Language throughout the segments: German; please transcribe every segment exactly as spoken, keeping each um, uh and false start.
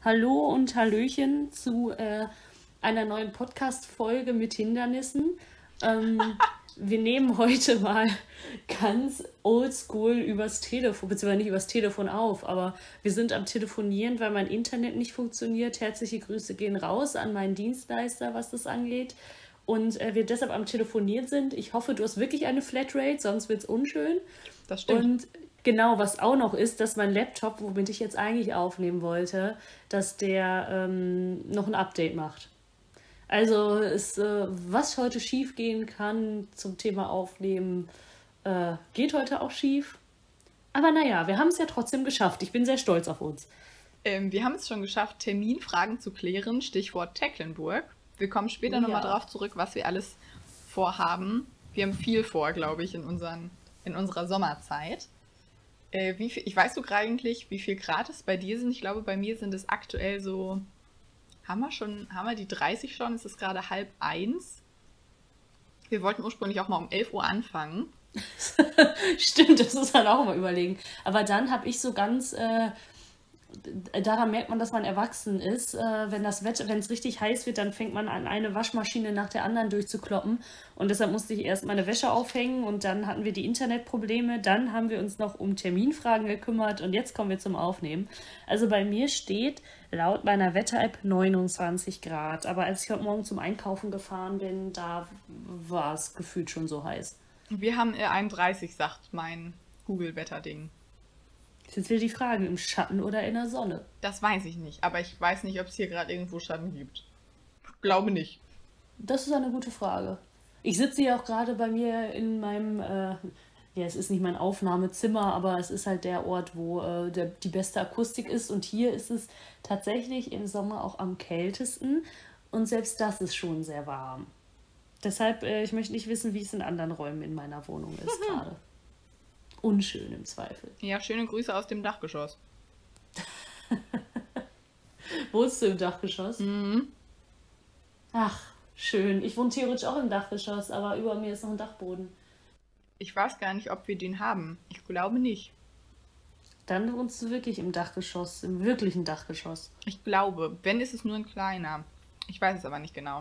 Hallo und Hallöchen zu äh, einer neuen Podcast-Folge mit Hindernissen. Ähm, wir nehmen heute mal ganz oldschool übers Telefon, beziehungsweise nicht übers Telefon auf, aber wir sind am Telefonieren, weil mein Internet nicht funktioniert. Herzliche Grüße gehen raus an meinen Dienstleister, was das angeht. Und äh, wir deshalb am Telefonieren sind. Ich hoffe, du hast wirklich eine Flatrate, sonst wird es unschön. Das stimmt. Und genau, was auch noch ist, dass mein Laptop, womit ich jetzt eigentlich aufnehmen wollte, dass der ähm, noch ein Update macht. Also, ist, äh, was heute schief gehen kann zum Thema Aufnehmen, äh, geht heute auch schief. Aber naja, wir haben es ja trotzdem geschafft. Ich bin sehr stolz auf uns. Ähm, wir haben es schon geschafft, Terminfragen zu klären, Stichwort Tecklenburg. Wir kommen später Oh nochmal ja. drauf zurück, was wir alles vorhaben. Wir haben viel vor, glaube ich, in, unseren, in unserer Sommerzeit. Äh, wie viel, ich weiß sogar eigentlich, wie viel Grad es bei dir sind. Ich glaube, bei mir sind es aktuell so, haben wir schon, haben wir die dreißig schon? Es ist gerade halb eins. Wir wollten ursprünglich auch mal um elf Uhr anfangen. Stimmt, das muss man auch mal überlegen. Aber dann habe ich so ganz, äh, daran merkt man, dass man erwachsen ist. Äh, wenn das Wetter, wenn es richtig heiß wird, dann fängt man an, eine Waschmaschine nach der anderen durchzukloppen. Und deshalb musste ich erst meine Wäsche aufhängen und dann hatten wir die Internetprobleme. Dann haben wir uns noch um Terminfragen gekümmert und jetzt kommen wir zum Aufnehmen. Also bei mir steht laut meiner Wetter-App neunundzwanzig Grad. Aber als ich heute Morgen zum Einkaufen gefahren bin, da war es gefühlt schon so heiß. Wir haben äh, einunddreißig, sagt mein Google-Wetter-Ding. Ist jetzt wieder die Frage, im Schatten oder in der Sonne? Das weiß ich nicht, aber ich weiß nicht, ob es hier gerade irgendwo Schatten gibt. Ich glaube nicht. Das ist eine gute Frage. Ich sitze ja auch gerade bei mir in meinem, äh, ja, es ist nicht mein Aufnahmezimmer, aber es ist halt der Ort, wo äh, der, die beste Akustik ist. Und hier ist es tatsächlich im Sommer auch am kältesten. Und selbst das ist schon sehr warm. Deshalb, äh, ich möchte nicht wissen, wie es in anderen Räumen in meiner Wohnung ist gerade. Unschön im Zweifel. Ja, schöne Grüße aus dem Dachgeschoss. Wohnst du im Dachgeschoss? Mhm. Ach, schön. Ich wohne theoretisch auch im Dachgeschoss, aber über mir ist noch ein Dachboden. Ich weiß gar nicht, ob wir den haben. Ich glaube nicht. Dann wohnst du wirklich im Dachgeschoss, im wirklichen Dachgeschoss. Ich glaube, wenn ist es nur ein kleiner. Ich weiß es aber nicht genau.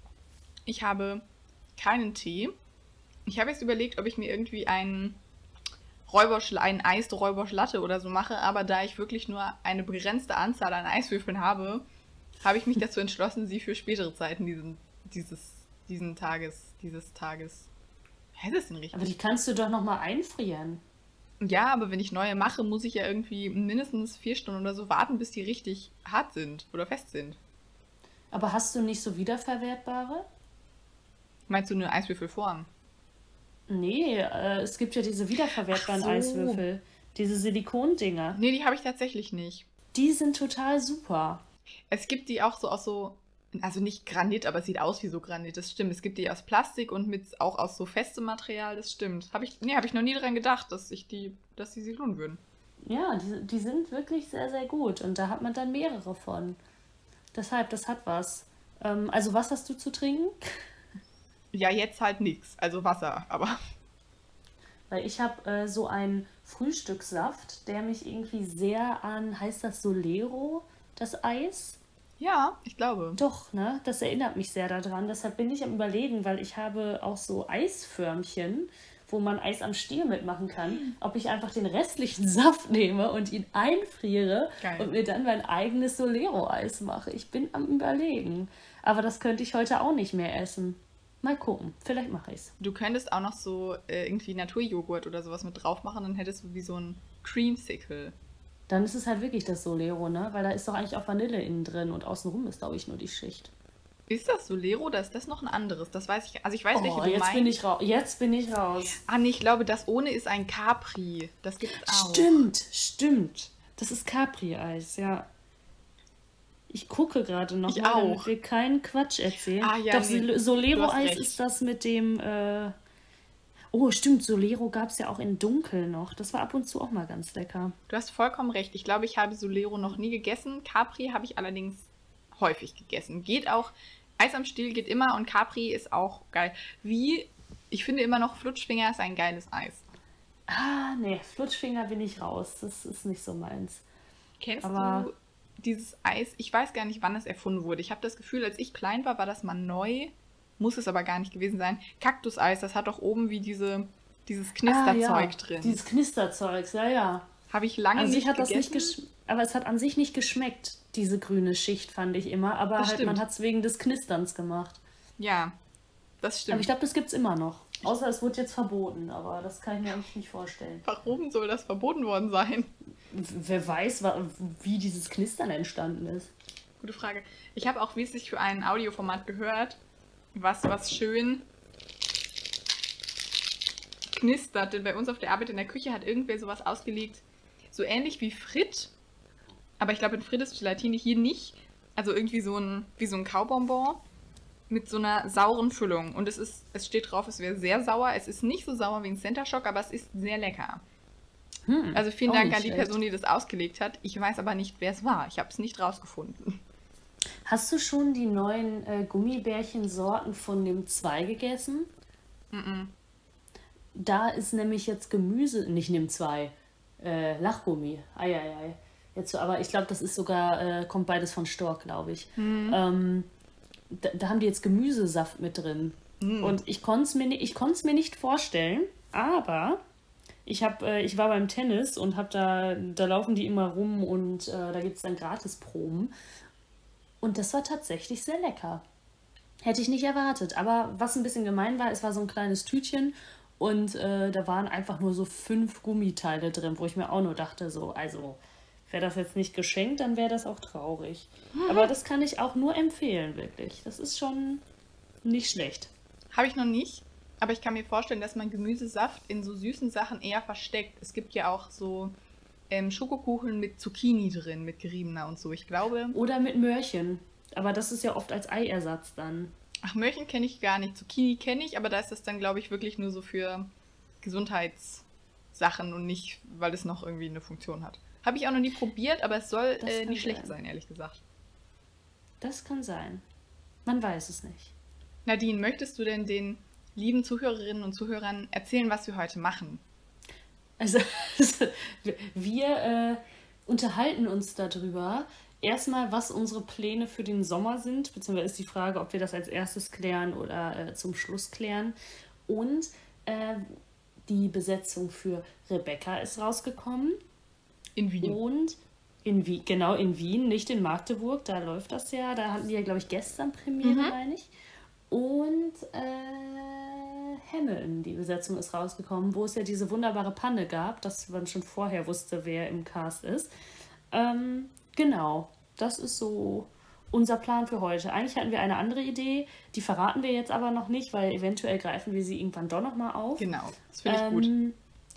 Ich habe keinen Tee. Ich habe jetzt überlegt, ob ich mir irgendwie einen Räuberschla einen Eis-Räuberschlatte oder so mache, aber da ich wirklich nur eine begrenzte Anzahl an Eiswürfeln habe, habe ich mich dazu entschlossen, sie für spätere Zeiten diesen, dieses, diesen Tages, dieses Tages. Hä, ist das denn richtig? Aber die kannst du doch nochmal einfrieren. Ja, aber wenn ich neue mache, muss ich ja irgendwie mindestens vier Stunden oder so warten, bis die richtig hart sind oder fest sind. Aber hast du nicht so wiederverwertbare? Meinst du eine Eiswürfelform? Nee, äh, es gibt ja diese wiederverwertbaren Ach so. Eiswürfel. Diese Silikondinger. Nee, die habe ich tatsächlich nicht. Die sind total super. Es gibt die auch so aus so, also nicht Granit, aber es sieht aus wie so Granit, das stimmt. Es gibt die aus Plastik und mit auch aus so festem Material, das stimmt. Habe ich, nee, habe ich noch nie daran gedacht, dass ich die, dass die sich lohnen würden. Ja, die, die sind wirklich sehr, sehr gut. Und da hat man dann mehrere von. Deshalb, das hat was. Ähm, also was hast du zu trinken? Ja, jetzt halt nichts, also Wasser, aber Weil ich habe äh, so einen Frühstückssaft, der mich irgendwie sehr an, heißt das Solero, das Eis? ja, ich glaube. Doch, ne? Das erinnert mich sehr daran. Deshalb bin ich am Überlegen, weil ich habe auch so Eisförmchen, wo man Eis am Stiel mitmachen kann, ob ich einfach den restlichen Saft nehme und ihn einfriere Geil. und mir dann mein eigenes Solero-Eis mache. Ich bin am Überlegen. Aber das könnte ich heute auch nicht mehr essen. Mal gucken, vielleicht mache ich's. Du könntest auch noch so äh, irgendwie Naturjoghurt oder sowas mit drauf machen, dann hättest du wie so ein Creamsicle. Dann ist es halt wirklich das Solero, ne? Weil da ist doch eigentlich auch Vanille innen drin und außenrum ist, glaube ich, nur die Schicht. Ist das Solero oder ist das noch ein anderes? Das weiß ich, also ich weiß, welche Oh, du jetzt bin meinst. ich raus. Jetzt bin ich raus. Ah, nee, ich glaube, das ohne ist ein Capri. Das gibt's auch. Stimmt, stimmt. Das ist Capri-Eis, ja. Ich gucke gerade noch Ich mal, auch. damit wir keinen Quatsch erzählen. Ah, ja, Doch, nee, Sol- du hast Solero-Eis recht. ist das mit dem... Äh... Oh, stimmt, Solero gab es ja auch in Dunkel noch. Das war ab und zu auch mal ganz lecker. Du hast vollkommen recht. Ich glaube, ich habe Solero noch nie gegessen. Capri habe ich allerdings häufig gegessen. Geht auch, Eis am Stiel geht immer und Capri ist auch geil. Wie, ich finde immer noch, Flutschfinger ist ein geiles Eis. Ah, nee, Flutschfinger bin ich raus. Das ist nicht so meins. Kennst Aber du dieses Eis, ich weiß gar nicht, wann es erfunden wurde. Ich habe das Gefühl, als ich klein war, war das mal neu. Muss es aber gar nicht gewesen sein. Kaktuseis, das hat doch oben wie diese, dieses Knisterzeug ah, ja. drin. Dieses Knisterzeug, ja, ja. Habe ich lange an nicht sich hat gegessen. Das nicht gesch- aber es hat an sich nicht geschmeckt, diese grüne Schicht, fand ich immer. Aber Das halt, stimmt. man hat es wegen des Knisterns gemacht. Ja, das stimmt. Aber ich glaube, das gibt es immer noch. Außer es wird jetzt verboten, aber das kann ich mir eigentlich nicht vorstellen. Warum soll das verboten worden sein? W- Wer weiß, wa- wie dieses Knistern entstanden ist. Gute Frage. Ich habe auch, wie es sich für ein Audioformat gehört, was, was schön knistert. Denn bei uns auf der Arbeit in der Küche hat irgendwer sowas ausgelegt, so ähnlich wie Fritt. Aber ich glaube, in Fritt ist Gelatine hier nicht. Also irgendwie so ein, wie so ein Kaubonbon mit so einer sauren Füllung. Und es ist, es steht drauf, es wäre sehr sauer. Es ist nicht so sauer wie ein Center Shock, aber es ist sehr lecker. Hm, Also vielen auch Dank nicht an die schlecht. Person, die das ausgelegt hat. Ich weiß aber nicht, wer es war. Ich habe es nicht rausgefunden. Hast du schon die neuen äh, Gummibärchen-Sorten von dem zwei gegessen? Mhm. Da ist nämlich jetzt Gemüse, nicht nimm zwei, äh, Lachgummi. Eieiei. Jetzt, so- aber ich glaube, das ist sogar, äh, kommt beides von Stork, glaube ich. Ähm, da, da haben die jetzt Gemüsesaft mit drin. Und ich konnte es mir, ni- ich konnt's mir nicht vorstellen, aber ich, hab, äh, ich war beim Tennis und hab da, da laufen die immer rum und äh, da gibt es dann Gratisproben. Und das war tatsächlich sehr lecker. Hätte ich nicht erwartet. Aber was ein bisschen gemein war, es war so ein kleines Tütchen und äh, da waren einfach nur so fünf Gummiteile drin, wo ich mir auch nur dachte, so, also wäre das jetzt nicht geschenkt, dann wäre das auch traurig. Aber das kann ich auch nur empfehlen, wirklich. Das ist schon nicht schlecht. Habe ich noch nicht, aber ich kann mir vorstellen, dass man Gemüsesaft in so süßen Sachen eher versteckt. Es gibt ja auch so ähm, Schokokuchen mit Zucchini drin, mit geriebener und so. Ich glaube, Oder mit Möhrchen. Aber das ist ja oft als Eiersatz dann. ach, Möhrchen kenne ich gar nicht. Zucchini kenne ich, aber da ist das dann, glaube ich, wirklich nur so für Gesundheitssachen und nicht, weil es noch irgendwie eine Funktion hat. Habe ich auch noch nie probiert, aber es soll Das äh, kann nicht schlecht sein. sein, ehrlich gesagt. Das kann sein. Man weiß es nicht. Nadine, möchtest du denn den lieben Zuhörerinnen und Zuhörern erzählen, was wir heute machen? Also, wir äh, unterhalten uns darüber. Erstmal, was unsere Pläne für den Sommer sind, beziehungsweise ist die Frage, ob wir das als erstes klären oder äh, zum Schluss klären. Und äh, die Besetzung für Rebecca ist rausgekommen. In Wien. Und in Wien, genau in Wien, nicht in Magdeburg, da läuft das ja. Da hatten die ja, glaube ich, gestern Premiere, Mhm. meine ich. Und äh, Hamilton, die Besetzung ist rausgekommen, wo es ja diese wunderbare Panne gab, dass man schon vorher wusste, wer im Cast ist. Ähm, genau, das ist so unser Plan für heute. Eigentlich hatten wir eine andere Idee, die verraten wir jetzt aber noch nicht, weil eventuell greifen wir sie irgendwann doch nochmal auf. Genau, das finde ich gut. Ähm,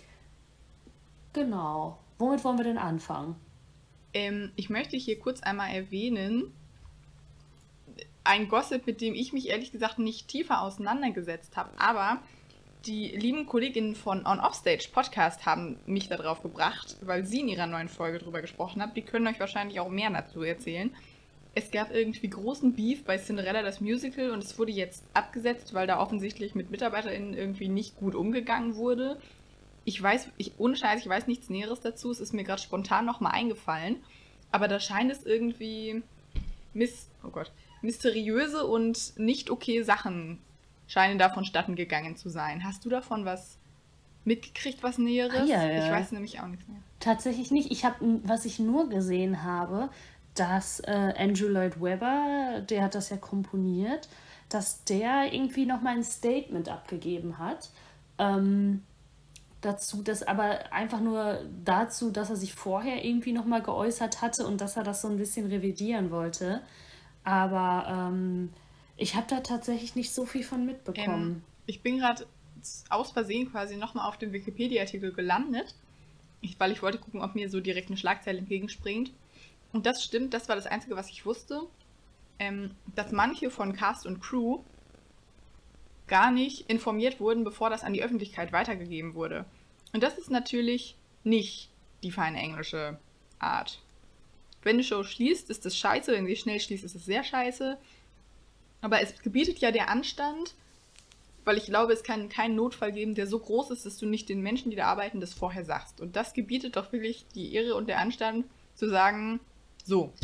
Genau. Womit wollen wir denn anfangen? Ähm, ich möchte hier kurz einmal erwähnen, ein Gossip, mit dem ich mich ehrlich gesagt nicht tiefer auseinandergesetzt habe, aber die lieben Kolleginnen von On Offstage Podcast haben mich darauf gebracht, weil sie in ihrer neuen Folge drüber gesprochen haben. Die können euch wahrscheinlich auch mehr dazu erzählen. Es gab irgendwie großen Beef bei Cinderella das Musical und es wurde jetzt abgesetzt, weil da offensichtlich mit MitarbeiterInnen irgendwie nicht gut umgegangen wurde. Ich weiß, ich, ohne Scheiß, ich weiß nichts Näheres dazu. Es ist mir gerade spontan nochmal eingefallen. Aber da scheint es irgendwie miss, oh Gott, mysteriöse und nicht okay Sachen scheinen da vonstatten gegangen zu sein. Hast du davon was mitgekriegt, was Näheres? Ah, ja, ja. Ich weiß nämlich auch nichts mehr. Tatsächlich nicht. Ich habe, was ich nur gesehen habe, dass äh, Andrew Lloyd Webber, der hat das ja komponiert, dass der irgendwie nochmal ein Statement abgegeben hat. Ähm, dazu, dass aber einfach nur dazu, dass er sich vorher irgendwie nochmal geäußert hatte und dass er das so ein bisschen revidieren wollte. Aber ähm, ich habe da tatsächlich nicht so viel von mitbekommen. Ähm, ich bin gerade aus Versehen quasi nochmal auf dem Wikipedia-Artikel gelandet, ich, weil ich wollte gucken, ob mir so direkt eine Schlagzeile entgegenspringt. Und das stimmt, das war das Einzige, was ich wusste, ähm, dass manche von Cast und Crew gar nicht informiert wurden, bevor das an die Öffentlichkeit weitergegeben wurde. Und das ist natürlich nicht die feine englische Art. Wenn eine Show schließt, ist das scheiße, wenn sie schnell schließt, ist es sehr scheiße. Aber es gebietet ja der Anstand, weil ich glaube, es kann keinen Notfall geben, der so groß ist, dass du nicht den Menschen, die da arbeiten, das vorher sagst. Und das gebietet doch wirklich die Ehre und der Anstand, zu sagen, so,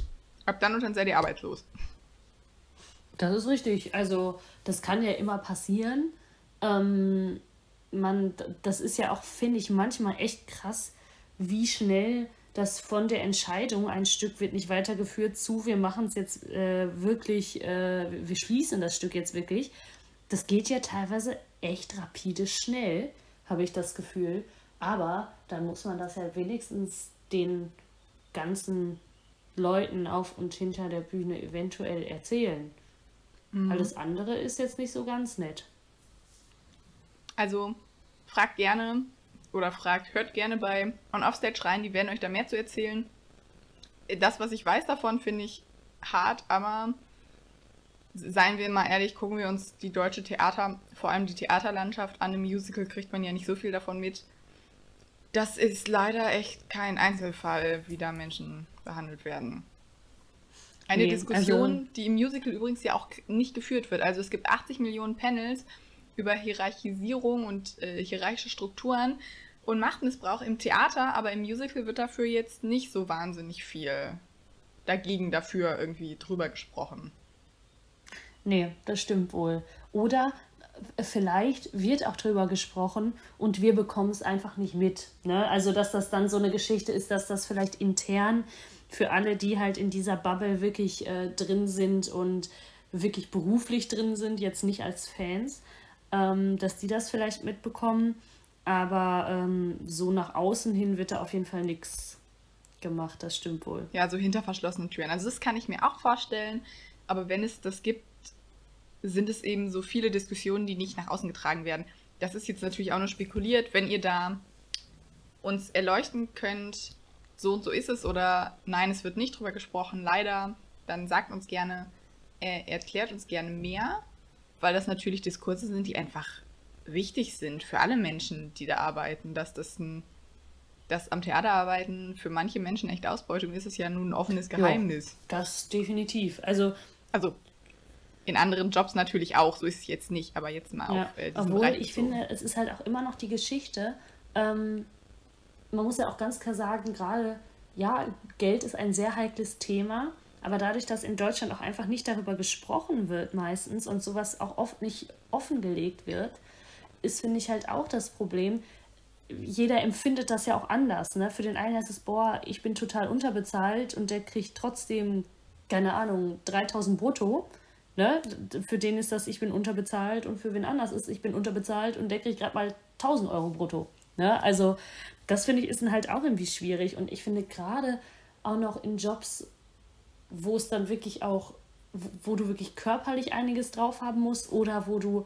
Ab dann und dann seid ihr arbeitslos. Das ist richtig. Also das kann ja immer passieren. Ähm, man, das ist ja auch, finde ich, manchmal echt krass, wie schnell das von der Entscheidung, ein Stück wird nicht weitergeführt, zu, wir machen es jetzt äh, wirklich, äh, wir schließen das Stück jetzt wirklich. Das geht ja teilweise echt rapide schnell, habe ich das Gefühl. Aber dann muss man das ja wenigstens den ganzen Leuten auf und hinter der Bühne eventuell erzählen. Mhm. Alles andere ist jetzt nicht so ganz nett. Also fragt gerne oder fragt, hört gerne bei On Offstage rein, die werden euch da mehr zu erzählen. Das, was ich weiß davon, finde ich hart, aber seien wir mal ehrlich, gucken wir uns die deutsche Theater, vor allem die Theaterlandschaft an. Im Musical kriegt man ja nicht so viel davon mit. Das ist leider echt kein Einzelfall, wie da Menschen behandelt werden. Eine Nee, Diskussion, also- die im Musical übrigens ja auch nicht geführt wird. Also es gibt achtzig Millionen Panels über Hierarchisierung und äh, hierarchische Strukturen und Machtmissbrauch im Theater, aber im Musical wird dafür jetzt nicht so wahnsinnig viel dagegen dafür irgendwie drüber gesprochen. Nee, das stimmt wohl. Oder äh, vielleicht wird auch drüber gesprochen und wir bekommen es einfach nicht mit. Ne? Also, dass das dann so eine Geschichte ist, dass das vielleicht intern für alle, die halt in dieser Bubble wirklich äh, drin sind und wirklich beruflich drin sind, jetzt nicht als Fans, ähm, dass die das vielleicht mitbekommen. Aber ähm, so nach außen hin wird da auf jeden Fall nichts gemacht, das stimmt wohl. Ja, so hinter verschlossenen Türen. Also das kann ich mir auch vorstellen, aber wenn es das gibt, sind es eben so viele Diskussionen, die nicht nach außen getragen werden. Das ist jetzt natürlich auch nur spekuliert. Wenn ihr da uns erleuchten könnt, so und so ist es oder nein, es wird nicht drüber gesprochen, leider, dann sagt uns gerne, äh, erklärt uns gerne mehr, weil das natürlich Diskurse sind, die einfach wichtig sind für alle Menschen, die da arbeiten, dass das ein dass am Theaterarbeiten für manche Menschen echt Ausbeutung ist, ist ja nun ein offenes Geheimnis. Ja, das definitiv. Also Also in anderen Jobs natürlich auch, so ist es jetzt nicht, aber jetzt mal ja, auf äh, diesen obwohl Bereich ich bezogen. finde, es ist halt auch immer noch die Geschichte. Ähm, man muss ja auch ganz klar sagen, gerade, ja, Geld ist ein sehr heikles Thema, aber dadurch, dass in Deutschland auch einfach nicht darüber gesprochen wird meistens und sowas auch oft nicht offengelegt wird, ist, finde ich, halt auch das Problem. Jeder empfindet das ja auch anders. Ne? Für den einen heißt es, boah, ich bin total unterbezahlt und der kriegt trotzdem, keine Ahnung, dreitausend brutto. Ne? Für den ist das, ich bin unterbezahlt und für wen anders ist, ich bin unterbezahlt und der kriegt gerade mal tausend Euro brutto. Ne? Also das finde ich ist dann halt auch irgendwie schwierig und ich finde gerade auch noch in Jobs, wo es dann wirklich auch, wo, wo du wirklich körperlich einiges drauf haben musst oder wo du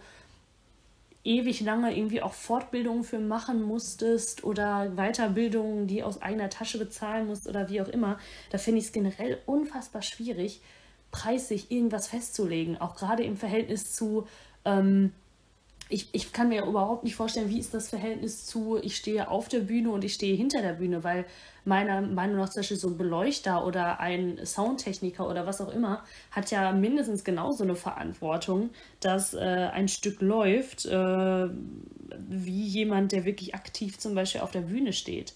ewig lange irgendwie auch Fortbildungen für machen musstest oder Weiterbildungen, die aus eigener Tasche bezahlen musst oder wie auch immer, da finde ich es generell unfassbar schwierig, preislich irgendwas festzulegen. Auch gerade im Verhältnis zu, ähm, ich, ich kann mir überhaupt nicht vorstellen, wie ist das Verhältnis zu, ich stehe auf der Bühne und ich stehe hinter der Bühne, weil meiner Meinung nach zum Beispiel so ein Beleuchter oder ein Soundtechniker oder was auch immer hat ja mindestens genauso eine Verantwortung, dass äh, ein Stück läuft, äh, wie jemand, der wirklich aktiv zum Beispiel auf der Bühne steht.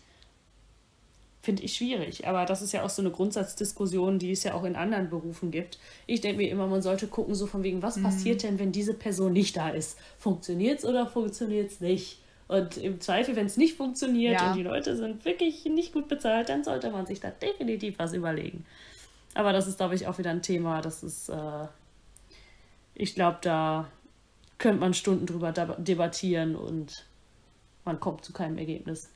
Finde ich schwierig, aber das ist ja auch so eine Grundsatzdiskussion, die es ja auch in anderen Berufen gibt. Ich denke mir immer, man sollte gucken, so von wegen, was passiert denn, wenn diese Person nicht da ist? Funktioniert es oder funktioniert es nicht? Und im Zweifel, wenn es nicht funktioniert Ja. und die Leute sind wirklich nicht gut bezahlt, dann sollte man sich da definitiv was überlegen. Aber das ist, glaube ich, auch wieder ein Thema, das ist, äh, ich glaube, da könnte man Stunden drüber deb- debattieren und man kommt zu keinem Ergebnis.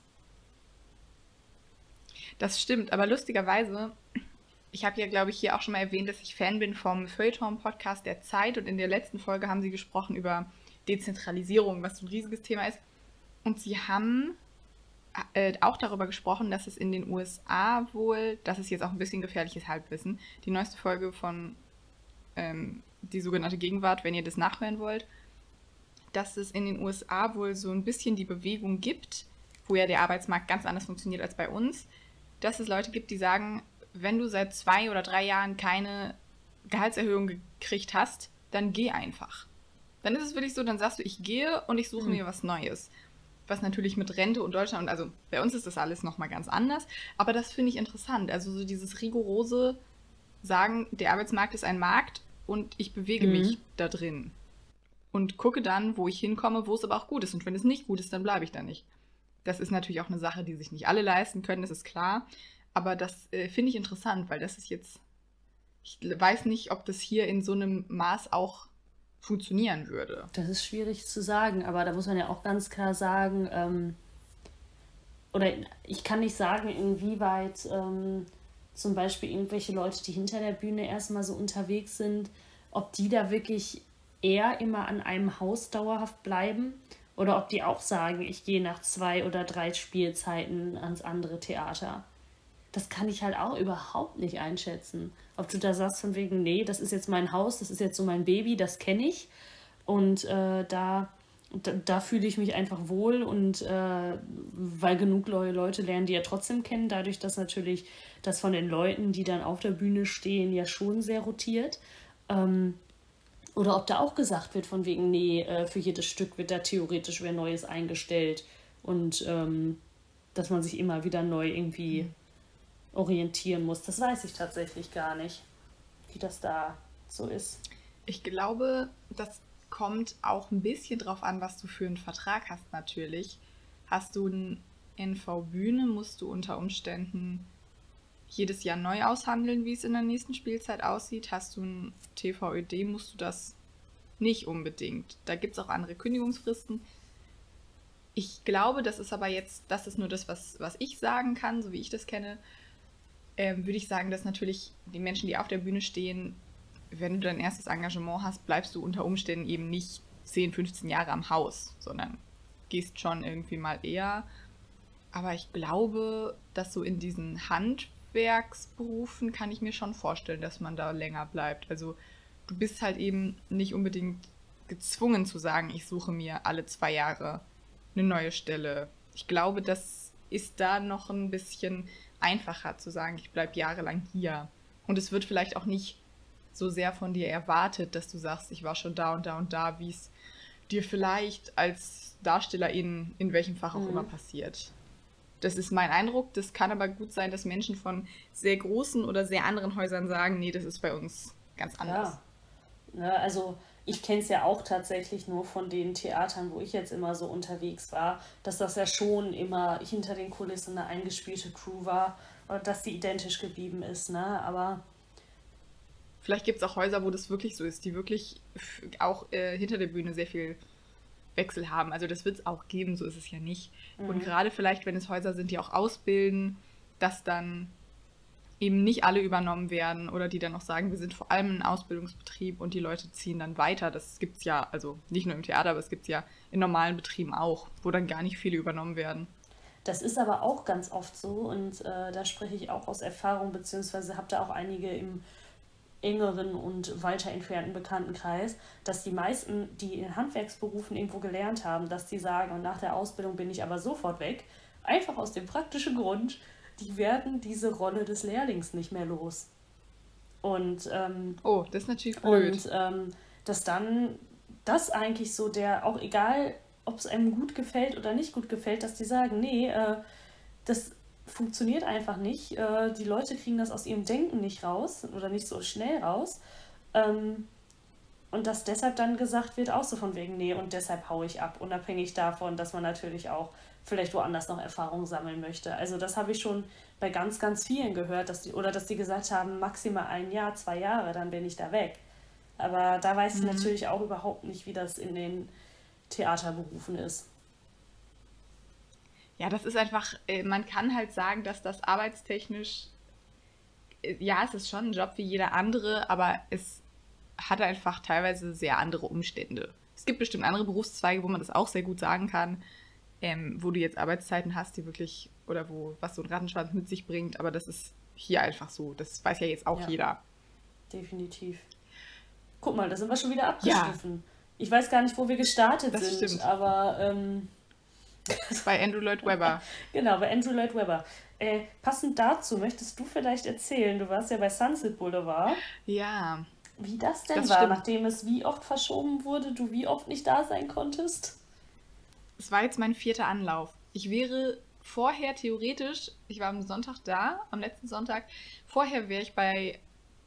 Das stimmt, aber lustigerweise, ich habe ja, glaube ich, hier auch schon mal erwähnt, dass ich Fan bin vom Feuilleton-Podcast der Zeit und in der letzten Folge haben sie gesprochen über Dezentralisierung, was so ein riesiges Thema ist. Und sie haben äh, auch darüber gesprochen, dass es in den U S A wohl, das ist jetzt auch ein bisschen gefährliches Halbwissen, die neueste Folge von ähm, die sogenannte Gegenwart, wenn ihr das nachhören wollt, dass es in den U S A wohl so ein bisschen die Bewegung gibt, wo ja der Arbeitsmarkt ganz anders funktioniert als bei uns, dass es Leute gibt, die sagen, wenn du seit zwei oder drei Jahren keine Gehaltserhöhung gekriegt hast, dann geh einfach. Dann ist es wirklich so, dann sagst du, ich gehe und ich suche Hm. mir was Neues. Was natürlich mit Rente und Deutschland, und also bei uns ist das alles nochmal ganz anders, aber das finde ich interessant. Also so dieses rigorose, sagen, der Arbeitsmarkt ist ein Markt und ich bewege Mhm. mich da drin. Und gucke dann, wo ich hinkomme, wo es aber auch gut ist. Und wenn es nicht gut ist, dann bleibe ich da nicht. Das ist natürlich auch eine Sache, die sich nicht alle leisten können, das ist klar. Aber das äh, finde ich interessant, weil das ist jetzt, ich weiß nicht, ob das hier in so einem Maß auch funktionieren würde. Das ist schwierig zu sagen, aber da muss man ja auch ganz klar sagen, ähm, oder ich kann nicht sagen, inwieweit ähm, zum Beispiel irgendwelche Leute, die hinter der Bühne erstmal so unterwegs sind, ob die da wirklich eher immer an einem Haus dauerhaft bleiben oder ob die auch sagen, ich gehe nach zwei oder drei Spielzeiten ans andere Theater. Das kann ich halt auch überhaupt nicht einschätzen. Ob du da sagst von wegen, nee, das ist jetzt mein Haus, das ist jetzt so mein Baby, das kenne ich. Und äh, da, da, da fühle ich mich einfach wohl und äh, weil genug Leu- Leute lernen die ja trotzdem kennen, dadurch, dass natürlich das von den Leuten, die dann auf der Bühne stehen, ja schon sehr rotiert. Ähm, oder ob da auch gesagt wird von wegen, nee, äh, für jedes Stück wird da theoretisch wer Neues eingestellt und ähm, dass man sich immer wieder neu irgendwie orientieren muss. Das weiß ich tatsächlich gar nicht, wie das da so ist. Ich glaube, das kommt auch ein bisschen drauf an, was du für einen Vertrag hast natürlich. Hast du einen N V-Bühne, musst du unter Umständen jedes Jahr neu aushandeln, wie es in der nächsten Spielzeit aussieht. Hast du ein T V Ö D, musst du das nicht unbedingt. Da gibt es auch andere Kündigungsfristen. Ich glaube, das ist aber jetzt, das ist nur das, was, was ich sagen kann, so wie ich das kenne, ähm, würde ich sagen, dass natürlich die Menschen, die auf der Bühne stehen, wenn du dein erstes Engagement hast, bleibst du unter Umständen eben nicht zehn, fünfzehn Jahre am Haus, sondern gehst schon irgendwie mal eher. Aber ich glaube, dass so in diesen Handwerksberufen kann ich mir schon vorstellen, dass man da länger bleibt. Also du bist halt eben nicht unbedingt gezwungen zu sagen, ich suche mir alle zwei Jahre eine neue Stelle. Ich glaube, das ist da noch ein bisschen einfacher zu sagen, ich bleibe jahrelang hier. Und es wird vielleicht auch nicht so sehr von dir erwartet, dass du sagst, ich war schon da und da und da, wie es dir vielleicht als Darstellerin in welchem Fach auch immer passiert. Das ist mein Eindruck. Das kann aber gut sein, dass Menschen von sehr großen oder sehr anderen Häusern sagen, nee, das ist bei uns ganz anders. Ja, ne, also ich kenne es ja auch tatsächlich nur von den Theatern, wo ich jetzt immer so unterwegs war, dass das ja schon immer hinter den Kulissen eine eingespielte Crew war und dass die identisch geblieben ist, ne? Aber Vielleicht gibt es auch Häuser, wo das wirklich so ist, die wirklich f- auch äh, hinter der Bühne sehr viel Wechsel haben. Also das wird es auch geben, so ist es ja nicht. Und gerade vielleicht, wenn es Häuser sind, die auch ausbilden, dass dann eben nicht alle übernommen werden oder die dann noch sagen, wir sind vor allem ein Ausbildungsbetrieb und die Leute ziehen dann weiter. Das gibt es ja, also nicht nur im Theater, aber es gibt es ja in normalen Betrieben auch, wo dann gar nicht viele übernommen werden. das ist aber auch ganz oft so und äh, da spreche ich auch aus Erfahrung, beziehungsweise habe da auch einige im engeren und weiter entfernten Bekanntenkreis, dass die meisten, die in Handwerksberufen irgendwo gelernt haben, dass die sagen, und nach der Ausbildung bin ich aber sofort weg, einfach aus dem praktischen Grund, die werden diese Rolle des Lehrlings nicht mehr los. Und, ähm, Oh, das ist natürlich blöd. und ähm, dass dann das eigentlich so der, auch egal, ob es einem gut gefällt oder nicht gut gefällt, dass die sagen, nee, äh, das funktioniert einfach nicht. Äh, die Leute kriegen das aus ihrem Denken nicht raus oder nicht so schnell raus. Ähm, und dass deshalb dann gesagt wird, auch so von wegen, nee, und deshalb haue ich ab, unabhängig davon, dass man natürlich auch vielleicht woanders noch Erfahrung sammeln möchte. Also das habe ich schon bei ganz, ganz vielen gehört, dass die, oder dass die gesagt haben, maximal ein Jahr, zwei Jahre, dann bin ich da weg. Aber da weiß ich Mhm. natürlich auch überhaupt nicht, wie das in den Theaterberufen ist. Ja, das ist einfach, äh, man kann halt sagen, dass das arbeitstechnisch, äh, ja, es ist schon ein Job wie jeder andere, aber es hat einfach teilweise sehr andere Umstände. Es gibt bestimmt andere Berufszweige, wo man das auch sehr gut sagen kann, ähm, wo du jetzt Arbeitszeiten hast, die wirklich, oder wo, was so ein Rattenschwanz mit sich bringt, aber das ist hier einfach so. Das weiß ja jetzt auch Ja, jeder. definitiv. Guck mal, da sind wir schon wieder Ja, abgeschliffen. Ich weiß gar nicht, wo wir gestartet das sind, stimmt. aber ähm, Bei Andrew Lloyd Webber. genau, bei Andrew Lloyd Webber. Äh, passend dazu, möchtest du vielleicht erzählen, du warst ja bei Sunset Boulevard, Ja, wie das denn das war, stimmt. nachdem es wie oft verschoben wurde, du wie oft nicht da sein konntest? Es war jetzt mein vierter Anlauf. Ich wäre vorher theoretisch, ich war am Sonntag da, am letzten Sonntag, vorher wäre ich bei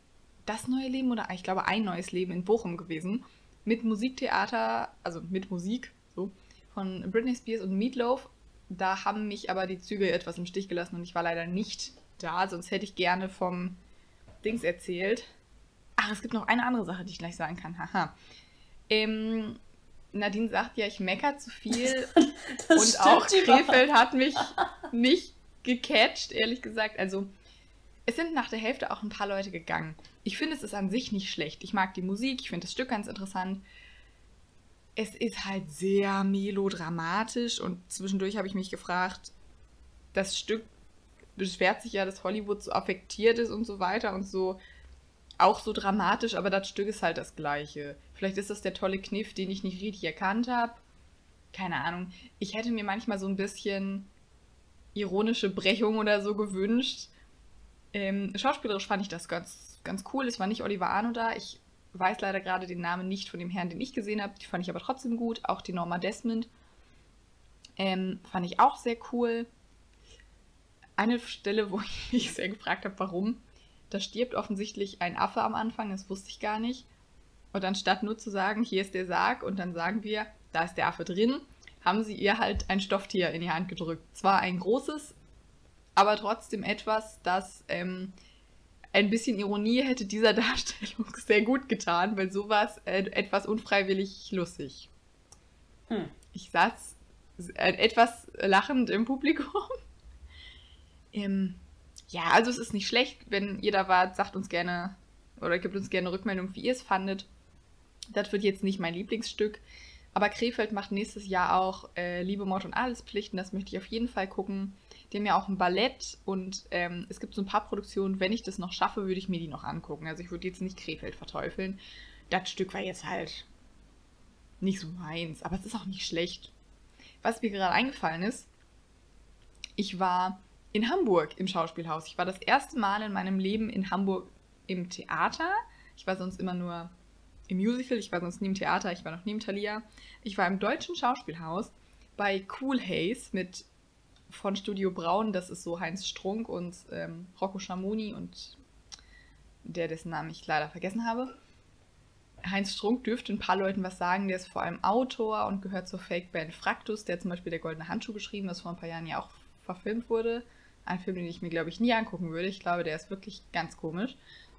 das neue Leben oder ich glaube ein neues Leben in Bochum gewesen. Mit Musiktheater, also mit Musik, so, von Britney Spears und Meatloaf. Da haben mich aber die Züge etwas im Stich gelassen und ich war leider nicht da, sonst hätte ich gerne vom Dings erzählt. Ach, es gibt noch eine andere Sache, die ich gleich sagen kann. Haha. Ähm, Nadine sagt ja, ich meckere zu viel. Und auch Krefeld hat mich nicht gecatcht, ehrlich gesagt. Also, es sind nach der Hälfte auch ein paar Leute gegangen. Ich finde, es ist an sich nicht schlecht. Ich mag die Musik, ich finde das Stück ganz interessant. Es ist halt sehr melodramatisch und zwischendurch habe ich mich gefragt, das Stück beschwert sich ja, dass Hollywood so affektiert ist und so weiter und so auch so dramatisch, aber das Stück ist halt das Gleiche. Vielleicht ist das der tolle Kniff, den ich nicht richtig erkannt habe. Keine Ahnung. Ich hätte mir manchmal so ein bisschen ironische Brechung oder so gewünscht. Ähm, schauspielerisch fand ich das ganz, ganz cool. Es war nicht Oliver Arno da. Ich weiß leider gerade den Namen nicht von dem Herrn, den ich gesehen habe. Die fand ich aber trotzdem gut. Auch die Norma Desmond ähm, fand ich auch sehr cool. Eine Stelle, wo ich mich sehr gefragt habe, warum. Da stirbt offensichtlich ein Affe am Anfang, das wusste ich gar nicht. Und anstatt nur zu sagen, hier ist der Sarg und dann sagen wir, da ist der Affe drin, haben sie ihr halt ein Stofftier in die Hand gedrückt. Zwar ein großes, aber trotzdem etwas, das ähm, ein bisschen Ironie hätte dieser Darstellung sehr gut getan, weil so war es äh, etwas unfreiwillig lustig. Hm. Ich saß äh, etwas lachend im Publikum. ähm, ja, also es ist nicht schlecht, wenn ihr da wart, sagt uns gerne oder gebt uns gerne Rückmeldung, wie ihr es fandet. Das wird jetzt nicht mein Lieblingsstück, aber Krefeld macht nächstes Jahr auch äh, Liebe, Mord und Adelspflichten, das möchte ich auf jeden Fall gucken. Die haben ja auch ein Ballett und ähm, es gibt so ein paar Produktionen, wenn ich das noch schaffe, würde ich mir die noch angucken. Also ich würde jetzt nicht Krefeld verteufeln. Das Stück war jetzt halt nicht so meins, aber es ist auch nicht schlecht. Was mir gerade eingefallen ist, ich war in Hamburg im Schauspielhaus. Ich war das erste Mal in meinem Leben in Hamburg im Theater. Ich war sonst immer nur im Musical, ich war sonst nie im Theater, ich war noch nie im Thalia. Ich war im Deutschen Schauspielhaus bei Cool Haze mit von Studio Braun, das ist so Heinz Strunk und ähm, Rocco Schamoni und der, dessen Namen ich leider vergessen habe. Heinz Strunk dürfte ein paar Leuten was sagen, der ist vor allem Autor und gehört zur Fake-Band Fraktus, der hat zum Beispiel Der Goldene Handschuh geschrieben, was vor ein paar Jahren ja auch verfilmt wurde. Ein Film, den ich mir, glaube ich, nie angucken würde. Ich glaube, der ist wirklich ganz komisch.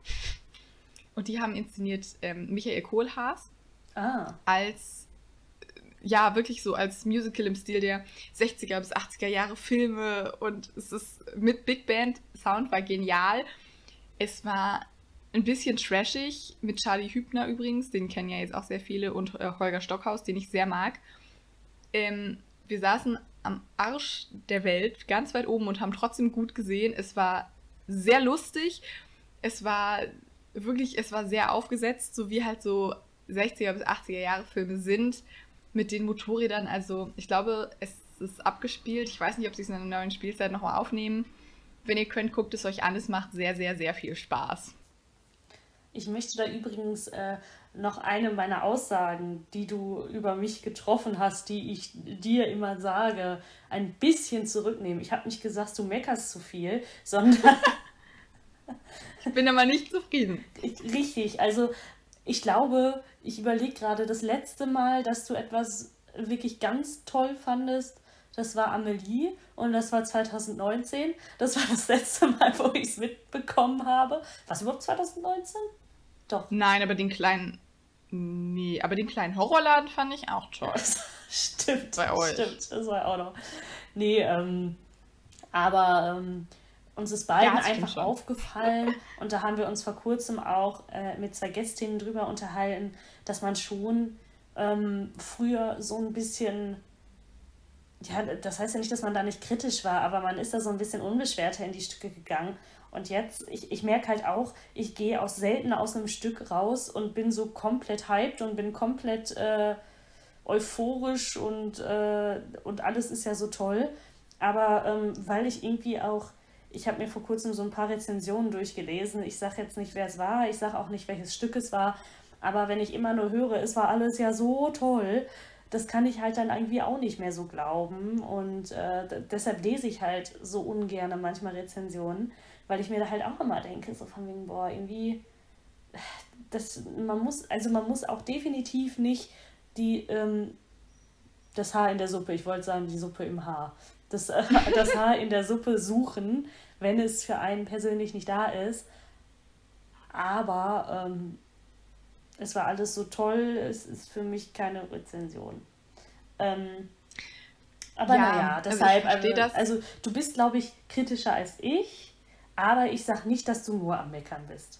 Und die haben inszeniert ähm, Michael Kohlhaas ah. als, ja, wirklich so als Musical im Stil der sechziger bis achtziger Jahre Filme. Und es ist mit Big Band Sound war genial. Es war ein bisschen trashig, mit Charlie Hübner übrigens, den kennen ja jetzt auch sehr viele, und äh, Holger Stockhaus, den ich sehr mag. Ähm, wir saßen am Arsch der Welt, ganz weit oben und haben trotzdem gut gesehen. Es war sehr lustig. Es war wirklich, es war sehr aufgesetzt, so wie halt so sechziger bis achtziger Jahre Filme sind, mit den Motorrädern. Also ich glaube, es ist abgespielt. Ich weiß nicht, ob sie es in einer neuen Spielzeit nochmal aufnehmen. Wenn ihr könnt, guckt es euch an. Es macht sehr, sehr, sehr viel Spaß. Ich möchte da übrigens äh, noch eine meiner Aussagen, die du über mich getroffen hast, die ich dir immer sage, ein bisschen zurücknehmen. Ich habe nicht gesagt, du meckerst zu viel, sondern... Ich bin aber nicht zufrieden. Richtig, also ich glaube, ich überlege gerade, das letzte Mal, dass du etwas wirklich ganz toll fandest, das war Amelie und das war zwanzig neunzehn. Das war das letzte Mal, wo ich es mitbekommen habe. Was, überhaupt zwanzig neunzehn? Doch. Nein, aber den kleinen... Nee, aber den kleinen Horrorladen fand ich auch toll. Stimmt, bei euch. Stimmt, das war auch noch. Nee, ähm, aber ähm, uns ist beiden ja, einfach aufgefallen und da haben wir uns vor kurzem auch äh, mit zwei Gästinnen drüber unterhalten, dass man schon ähm, früher so ein bisschen, ja, das heißt ja nicht, dass man da nicht kritisch war, aber man ist da so ein bisschen unbeschwerter in die Stücke gegangen. Und jetzt, ich, ich merke halt auch, ich gehe auch selten aus einem Stück raus und bin so komplett hyped und bin komplett äh, euphorisch und, äh, und alles ist ja so toll. Aber ähm, weil ich irgendwie auch, ich habe mir vor kurzem so ein paar Rezensionen durchgelesen. Ich sage jetzt nicht, wer es war, ich sage auch nicht, welches Stück es war. Aber wenn ich immer nur höre, es war alles ja so toll, das kann ich halt dann irgendwie auch nicht mehr so glauben. Und äh, d- deshalb lese ich halt so ungern manchmal Rezensionen, weil ich mir da halt auch immer denke, so von wegen, boah, irgendwie, das, man muss, also man muss auch definitiv nicht die, ähm, das Haar in der Suppe, ich wollte sagen, die Suppe im Haar, das, äh, das Haar in der Suppe suchen, wenn es für einen persönlich nicht da ist. Aber ähm, es war alles so toll, es ist für mich keine Rezension. Ähm, aber Ja, naja, also ich deshalb, verstehe also, das. also du bist, glaube ich, kritischer als ich, aber ich sag nicht, dass du nur am Meckern bist.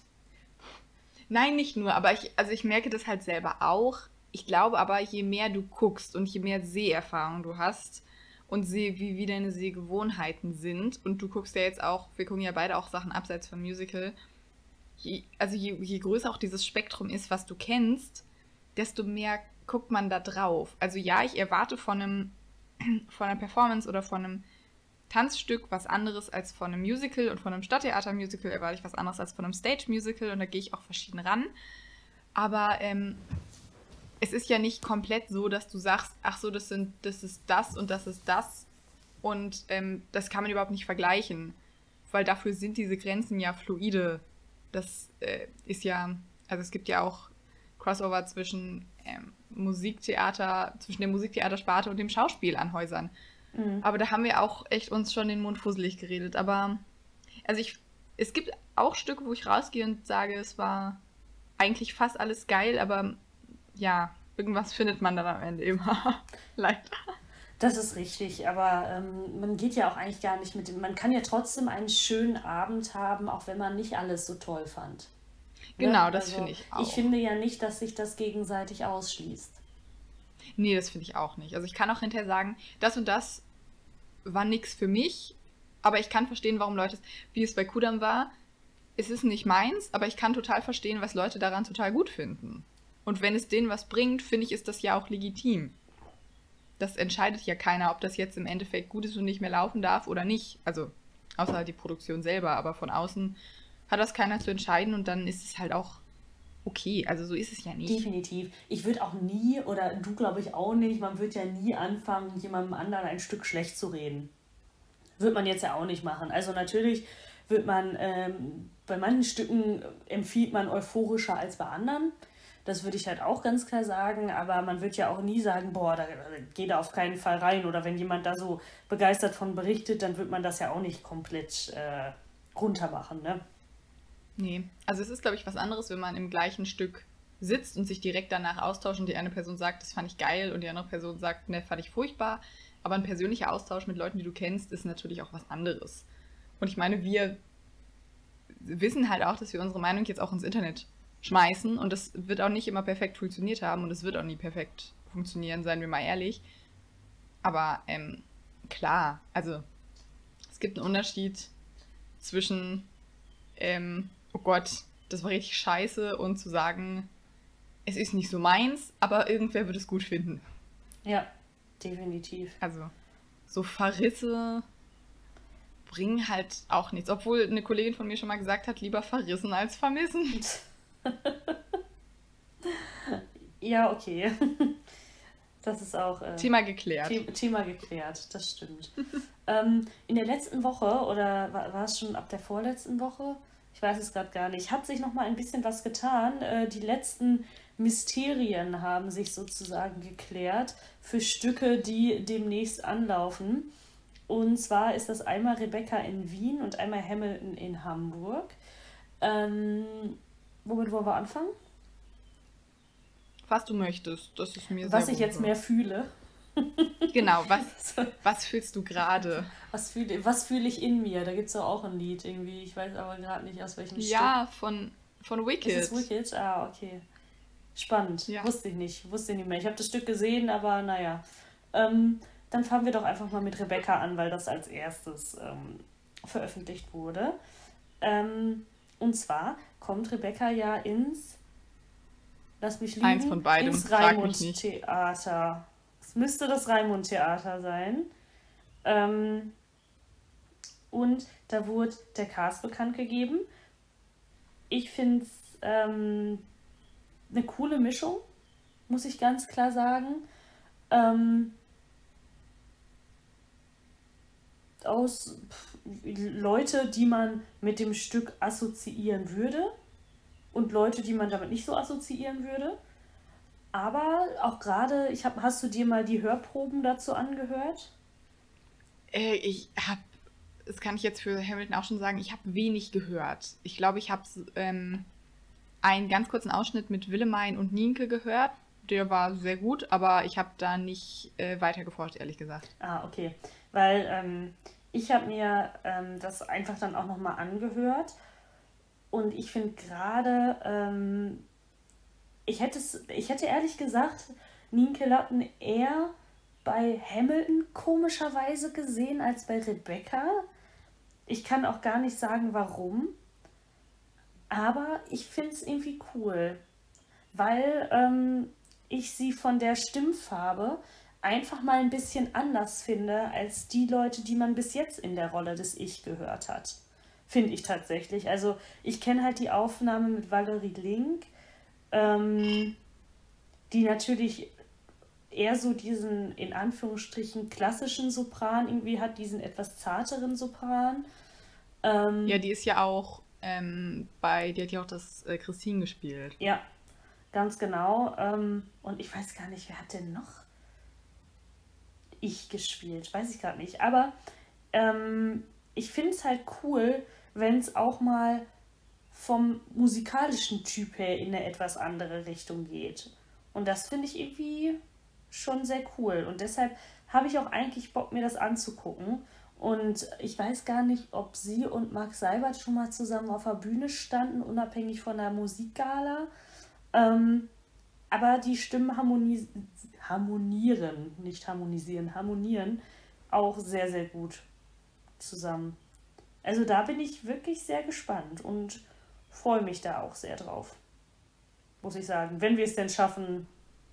Nein, nicht nur, aber ich, also ich merke das halt selber auch. Ich glaube aber, je mehr du guckst und je mehr Seherfahrung du hast und seh, wie, wie deine Sehgewohnheiten sind, und du guckst ja jetzt auch, wir gucken ja beide auch Sachen abseits vom Musical, je, also je, je größer auch dieses Spektrum ist, was du kennst, desto mehr guckt man da drauf. Also ja, ich erwarte von einem, von einer Performance oder von einem Tanzstück was anderes als von einem Musical, und von einem Stadttheater-Musical erwarte ich was anderes als von einem Stage-Musical, und da gehe ich auch verschieden ran. Aber ähm, es ist ja nicht komplett so, dass du sagst, ach so, das sind, das ist das und das ist das, und ähm, das kann man überhaupt nicht vergleichen, weil dafür sind diese Grenzen ja fluide. Das äh, ist ja, also es gibt ja auch Crossover zwischen ähm, Musiktheater, zwischen der Musiktheatersparte und dem Schauspiel an Häusern. Mhm. Aber da haben wir auch echt uns schon den Mund fusselig geredet. Aber, also ich, es gibt auch Stücke, wo ich rausgehe und sage, es war eigentlich fast alles geil, aber ja, irgendwas findet man dann am Ende immer. Leider. Das ist richtig, aber ähm, man geht ja auch eigentlich gar nicht mit dem, man kann ja trotzdem einen schönen Abend haben, auch wenn man nicht alles so toll fand. Ne? Genau, das Also finde ich ich auch. finde ja nicht, dass sich das gegenseitig ausschließt. Nee, das finde ich auch nicht. Also ich kann auch hinterher sagen, das und das war nix für mich, aber ich kann verstehen, warum Leute, wie es bei Kudam war, es ist nicht meins, aber ich kann total verstehen, was Leute daran total gut finden. Und wenn es denen was bringt, finde ich, ist das ja auch legitim. Das entscheidet ja keiner, ob das jetzt im Endeffekt gut ist und nicht mehr laufen darf oder nicht. Also, außer halt die Produktion selber, aber von außen hat das keiner zu entscheiden, und dann ist es halt auch okay. Also, so ist es ja nicht. Definitiv. Ich würde auch nie, oder du glaube ich auch nicht, man wird ja nie anfangen, jemandem anderen ein Stück schlecht zu reden. Wird man jetzt ja auch nicht machen. Also natürlich wird man, ähm, bei manchen Stücken empfiehlt man euphorischer als bei anderen. Das würde ich halt auch ganz klar sagen, aber man wird ja auch nie sagen, boah, da geht er auf keinen Fall rein. Oder wenn jemand da so begeistert von berichtet, dann wird man das ja auch nicht komplett äh, runter machen, ne? Nee. Also, es ist, glaube ich, was anderes, wenn man im gleichen Stück sitzt und sich direkt danach austauscht und die eine Person sagt, das fand ich geil, und die andere Person sagt, ne, fand ich furchtbar. Aber ein persönlicher Austausch mit Leuten, die du kennst, ist natürlich auch was anderes. Und ich meine, wir wissen halt auch, dass wir unsere Meinung jetzt auch ins Internet schmeißen, und das wird auch nicht immer perfekt funktioniert haben, und es wird auch nie perfekt funktionieren, seien wir mal ehrlich. Aber ähm, klar, also es gibt einen Unterschied zwischen, ähm, oh Gott, das war richtig scheiße, und zu sagen, es ist nicht so meins, aber irgendwer wird es gut finden. Ja, definitiv. Also so Verrisse bringen halt auch nichts. Obwohl eine Kollegin von mir schon mal gesagt hat, lieber verrissen als vermissen. Ja, okay. Das ist auch äh, Thema geklärt. The Thema geklärt, das stimmt. ähm, in der letzten Woche, oder war, war es schon ab der vorletzten Woche? Ich weiß es gerade gar nicht. Hat sich noch mal ein bisschen was getan. Äh, die letzten Mysterien haben sich sozusagen geklärt für Stücke, die demnächst anlaufen. Und zwar ist das einmal Rebecca in Wien und einmal Hamilton in Hamburg. Ähm, womit wollen wir anfangen? Was du möchtest, das ist mir Was sehr ich jetzt wumpe. mehr fühle. Genau, was, was fühlst du gerade? Was fühle was fühl ich in mir? Da gibt es doch auch ein Lied irgendwie. Ich weiß aber gerade nicht, aus welchem Stück. Ja, von, von Ist Wicked. es Wicked? Ah, okay. Spannend. Ja. Wusste ich nicht. Wusste ich nicht mehr. Ich habe das Stück gesehen, aber naja. Ähm, dann fangen wir doch einfach mal mit Rebecca an, weil das als erstes ähm, veröffentlicht wurde. Ähm, und zwar kommt Rebecca ja ins, lass mich Eins lügen, von beidem, ins frag mich nicht. Raimund-Theater. Es müsste das Raimund-Theater sein. Ähm, und da wurde der Cast bekannt gegeben. Ich finde es ähm, eine coole Mischung, muss ich ganz klar sagen. Ähm, aus pff, Leute, die man mit dem Stück assoziieren würde. und Leute, die man damit nicht so assoziieren würde. Aber auch gerade, ich hab, hast du dir mal die Hörproben dazu angehört? Äh, ich habe, das kann ich jetzt für Hamilton auch schon sagen, ich habe wenig gehört. Ich glaube, ich habe ähm, einen ganz kurzen Ausschnitt mit Willemijn und Nienke gehört. Der war sehr gut, aber ich habe da nicht äh, weiter geforscht, ehrlich gesagt. Ah, okay. Weil ähm, ich habe mir ähm, das einfach dann auch nochmal angehört und ich finde gerade, ähm, ich hätte es, ich hätte ehrlich gesagt Nienke Lotten eher bei Hamilton komischerweise gesehen als bei Rebecca. Ich kann auch gar nicht sagen, warum, aber ich finde es irgendwie cool, weil ähm, ich sie von der Stimmfarbe einfach mal ein bisschen anders finde als die Leute, die man bis jetzt in der Rolle des Ich gehört hat. Finde ich tatsächlich. Also ich kenne halt die Aufnahme mit Valerie Link, ähm, die natürlich eher so diesen, in Anführungsstrichen, klassischen Sopran irgendwie hat, diesen etwas zarteren Sopran. Ja, Ähm, die ist ja auch ähm, bei, die hat ja auch das äh, Christine gespielt. ja, ganz genau. Ähm, und ich weiß gar nicht, wer hat denn noch Ich gespielt? Weiß ich gerade nicht. Aber ähm, ich finde es halt cool, wenn es auch mal vom musikalischen Typ her in eine etwas andere Richtung geht. Und das finde ich irgendwie schon sehr cool. Und deshalb habe ich auch eigentlich Bock, mir das anzugucken. Und ich weiß gar nicht, ob sie und Marc Seibert schon mal zusammen auf der Bühne standen, unabhängig von der Musikgala. Ähm, aber die Stimmen harmonis harmonieren, nicht harmonisieren, harmonieren auch sehr, sehr gut zusammen. Also da bin ich wirklich sehr gespannt und freue mich da auch sehr drauf, muss ich sagen. Wenn wir es denn schaffen.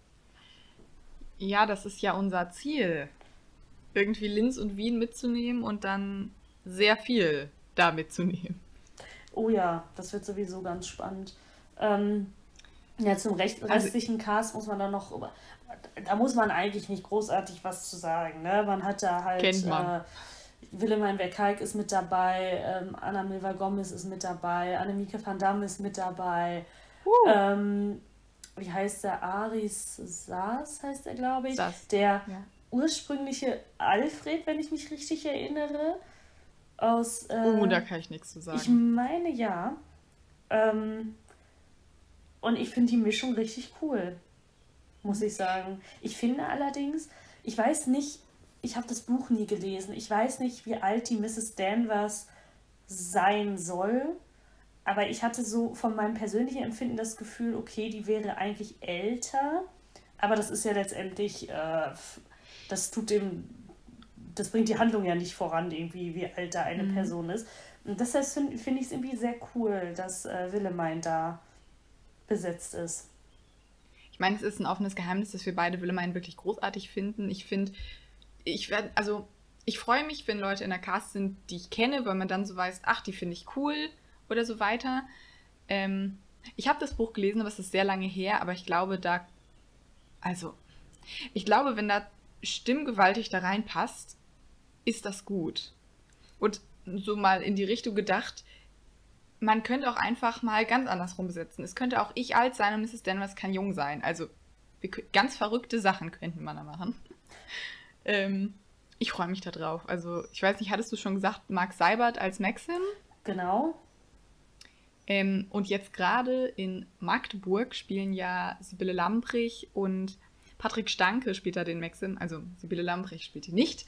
Ja, das ist ja unser Ziel, irgendwie Linz und Wien mitzunehmen und dann sehr viel da mitzunehmen. Oh ja, das wird sowieso ganz spannend. Ähm, ja, zum recht, Also restlichen Cast muss man dann noch, da muss man eigentlich nicht großartig was zu sagen. Ne? Man hat da halt, kennt man. äh, Willemijn Verkalk ist mit dabei, ähm, Anna Milva Gomez ist mit dabei, Annemieke van Dam ist mit dabei. Uh, Ähm, wie heißt der? Aris Saas heißt er, glaube ich. das. Der Ja. ursprüngliche Alfred, wenn ich mich richtig erinnere, aus, Uh, äh, da kann ich nichts zu ich sagen. meine ja. Ähm, und ich finde die Mischung richtig cool, muss Mhm. ich sagen. Ich finde allerdings, ich weiß nicht, ich habe das Buch nie gelesen. Ich weiß nicht, wie alt die Misses Danvers sein soll. Aber ich hatte so von meinem persönlichen Empfinden das Gefühl, okay, die wäre eigentlich älter. Aber das ist ja letztendlich, äh, das tut dem, das bringt die Handlung ja nicht voran, irgendwie, wie alt da eine Mhm. Person ist. Und deshalb finde find ich es irgendwie sehr cool, dass äh, Willemijn da besetzt ist. Ich meine, es ist ein offenes Geheimnis, dass wir beide Willemijn wirklich großartig finden. Ich finde, ich werde, also ich freue mich, wenn Leute in der Cast sind, die ich kenne, weil man dann so weiß, ach, die finde ich cool oder so weiter. Ähm, ich habe das Buch gelesen, aber es ist sehr lange her, aber ich glaube, da, also, ich glaube, wenn da stimmgewaltig da reinpasst, ist das gut. Und so mal in die Richtung gedacht, man könnte auch einfach mal ganz andersrum besetzen. Es könnte auch ich alt sein und Misses Danvers kann jung sein. Also wir, kö- ganz verrückte Sachen könnten man da machen. Ähm, ich freue mich da drauf. Also ich weiß nicht, hattest du schon gesagt, Marc Seibert als Maxim? Genau. Ähm, und jetzt gerade in Magdeburg spielen ja Sibylle Lamprich und Patrick Stanke spielt da den Maxim. Also Sibylle Lamprich spielt ihn nicht.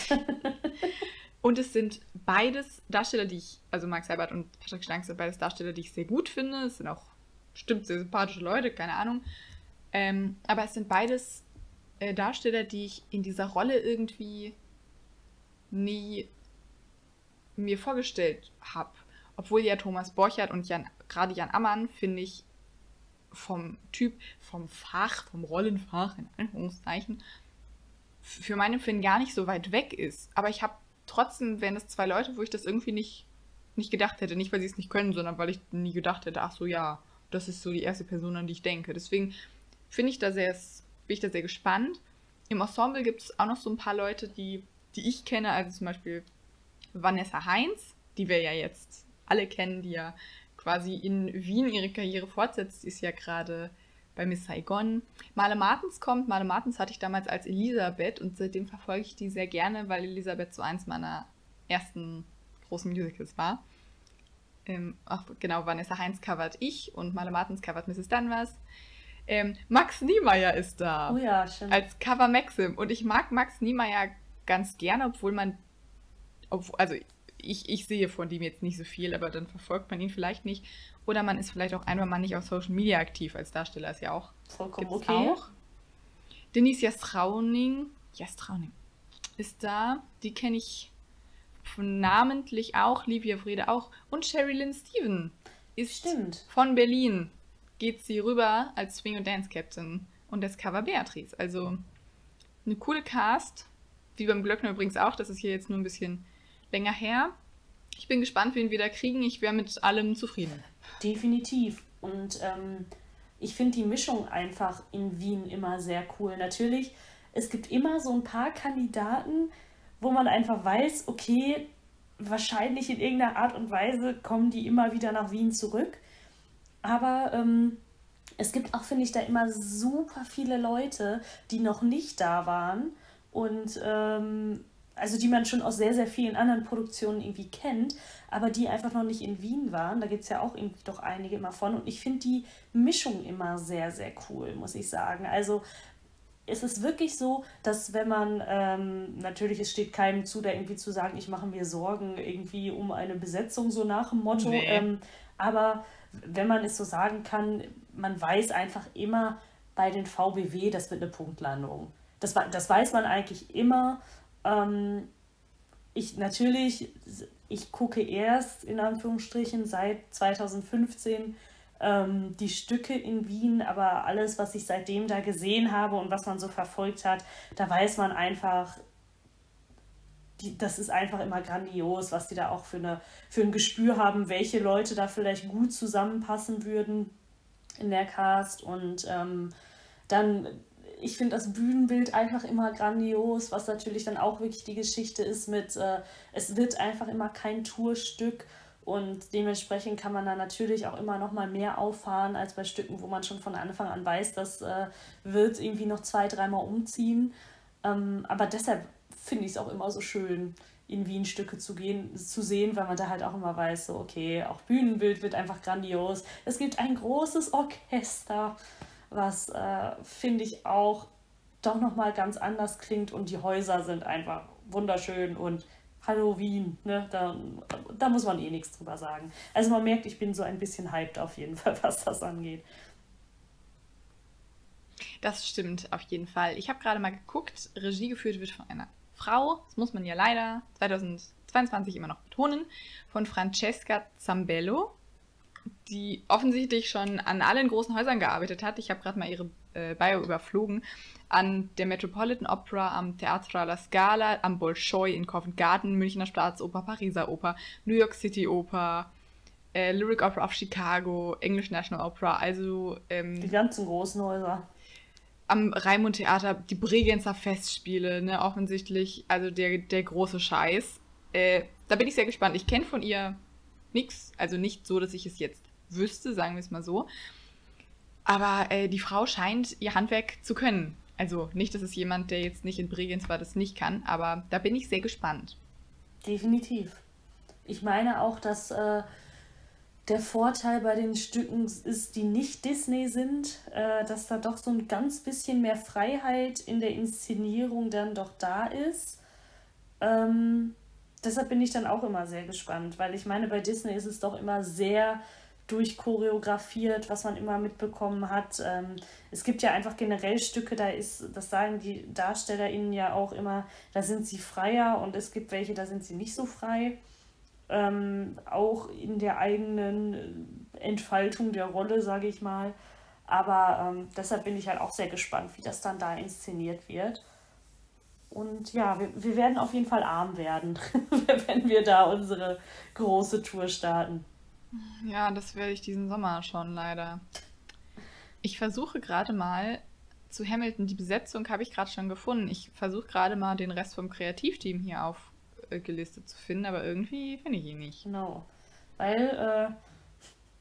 Und es sind beides Darsteller, die ich, also Marc Seibert und Patrick Stank sind beides Darsteller, die ich sehr gut finde. Es sind auch bestimmt sehr sympathische Leute, keine Ahnung. Ähm, aber es sind beides äh, Darsteller, die ich in dieser Rolle irgendwie nie mir vorgestellt habe. Obwohl ja Thomas Borchert und Jan, gerade Jan Ammann, finde ich vom Typ, vom Fach, vom Rollenfach, in Anführungszeichen, für meinen Empfinden gar nicht so weit weg ist. Aber ich habe trotzdem, wären das zwei Leute, wo ich das irgendwie nicht, nicht gedacht hätte. Nicht, weil sie es nicht können, sondern weil ich nie gedacht hätte, ach so, ja, das ist so die erste Person, an die ich denke. Deswegen finde ich da sehr, bin ich da sehr gespannt. Im Ensemble gibt es auch noch so ein paar Leute, die, die ich kenne, also zum Beispiel Vanessa Heinz, die wir ja jetzt alle kennen, die ja quasi in Wien ihre Karriere fortsetzt. Sie ist ja gerade bei Miss Saigon. Male Martens kommt. Male Martens hatte ich damals als Elisabeth und seitdem verfolge ich die sehr gerne, weil Elisabeth so eins meiner ersten großen Musicals war. Ähm, ach, genau, Vanessa Heinz covert ich und Male Martens covert Misses Danvers. Ähm, Max Niemeyer ist da. Oh ja, schön. Als Cover Maxim. Und ich mag Max Niemeyer ganz gerne, obwohl man, obwohl, also ich, ich sehe von dem jetzt nicht so viel, aber dann verfolgt man ihn vielleicht nicht. Oder man ist vielleicht auch einfach mal nicht auf Social Media aktiv als Darsteller, ist ja auch. Vollkommen Gibt's okay. auch. Denise Jastrauning, Jastrauning ist da. Die kenne ich namentlich auch. Livia Friede auch. Und Sherry Lynn Steven ist Stimmt. von Berlin. Geht sie rüber als Swing- und Dance-Captain und das Cover Beatrice. Also eine coole Cast. Wie beim Glöckner übrigens auch. Das ist hier jetzt nur ein bisschen länger her. Ich bin gespannt, wen wir da kriegen. Ich wäre mit allem zufrieden. Definitiv. Und ähm, ich finde die Mischung einfach in Wien immer sehr cool. Natürlich, es gibt immer so ein paar Kandidaten, wo man einfach weiß, okay, wahrscheinlich in irgendeiner Art und Weise kommen die immer wieder nach Wien zurück. Aber ähm, es gibt auch, finde ich, da immer super viele Leute, die noch nicht da waren und ähm, also die man schon aus sehr, sehr vielen anderen Produktionen irgendwie kennt, aber die einfach noch nicht in Wien waren. Da gibt es ja auch irgendwie doch einige immer von. Und ich finde die Mischung immer sehr, sehr cool, muss ich sagen. Also es ist wirklich so, dass wenn man, ähm, natürlich, es steht keinem zu, da irgendwie zu sagen, ich mache mir Sorgen irgendwie um eine Besetzung, so nach dem Motto. Nee. Ähm, aber wenn man es so sagen kann, man weiß einfach immer bei den V B W, das wird eine Punktlandung. Das, das weiß man eigentlich immer. Ähm, ich natürlich, ich gucke erst in Anführungsstrichen seit zwanzig fünfzehn ähm, die Stücke in Wien, aber alles, was ich seitdem da gesehen habe und was man so verfolgt hat, da weiß man einfach, die, das ist einfach immer grandios, was die da auch für, eine, für ein Gespür haben, welche Leute da vielleicht gut zusammenpassen würden in der Cast. Und ähm, dann, ich finde das Bühnenbild einfach immer grandios, was natürlich dann auch wirklich die Geschichte ist mit, äh, es wird einfach immer kein Tourstück und dementsprechend kann man da natürlich auch immer noch mal mehr auffahren als bei Stücken, wo man schon von Anfang an weiß, das äh, wird irgendwie noch zwei, dreimal umziehen. Ähm, aber deshalb finde ich es auch immer so schön, in Wien Stücke zu gehen, zu sehen, weil man da halt auch immer weiß, so okay, auch Bühnenbild wird einfach grandios. Es gibt ein großes Orchester, was, äh, finde ich, auch doch nochmal ganz anders klingt und die Häuser sind einfach wunderschön und Halloween, ne, da, da muss man eh nichts drüber sagen. Also man merkt, ich bin so ein bisschen hyped auf jeden Fall, was das angeht. Das stimmt auf jeden Fall. Ich habe gerade mal geguckt, Regie geführt wird von einer Frau, das muss man ja leider zwanzig zweiundzwanzig immer noch betonen, von Francesca Zambello, die offensichtlich schon an allen großen Häusern gearbeitet hat. Ich habe gerade mal ihre äh, Bio überflogen. An der Metropolitan Opera, am Teatro alla Scala, am Bolshoi in Covent Garden, Münchner Staatsoper, Pariser Oper, New York City Oper, äh, Lyric Opera of Chicago, English National Opera, also ähm, Die ganzen großen Häuser. am Raimund Theater, die Bregenzer Festspiele, ne, offensichtlich, also der, der große Scheiß. Äh, da bin ich sehr gespannt. Ich kenne von ihr nichts, also nicht so, dass ich es jetzt wüsste, sagen wir es mal so. Aber äh, die Frau scheint ihr Handwerk zu können. Also nicht, dass es jemand, der jetzt nicht in Bregenz war, das nicht kann, aber da bin ich sehr gespannt. Definitiv. Ich meine auch, dass äh, der Vorteil bei den Stücken ist, die nicht Disney sind, äh, dass da doch so ein ganz bisschen mehr Freiheit in der Inszenierung dann doch da ist. Ähm, deshalb bin ich dann auch immer sehr gespannt, weil ich meine, bei Disney ist es doch immer sehr durchchoreografiert, was man immer mitbekommen hat. Ähm, es gibt ja einfach generell Stücke, da ist, das sagen die DarstellerInnen ja auch immer, da sind sie freier und es gibt welche, da sind sie nicht so frei. Ähm, auch in der eigenen Entfaltung der Rolle, sage ich mal. Aber ähm, deshalb bin ich halt auch sehr gespannt, wie das dann da inszeniert wird. Und ja, wir, wir werden auf jeden Fall arm werden, wenn wir da unsere große Tour starten. Ja, das werde ich diesen Sommer schon leider. Ich versuche gerade mal zu Hamilton, die Besetzung habe ich gerade schon gefunden. Ich versuche gerade mal den Rest vom Kreativteam hier aufgelistet zu finden, aber irgendwie finde ich ihn nicht. Genau. Weil, äh,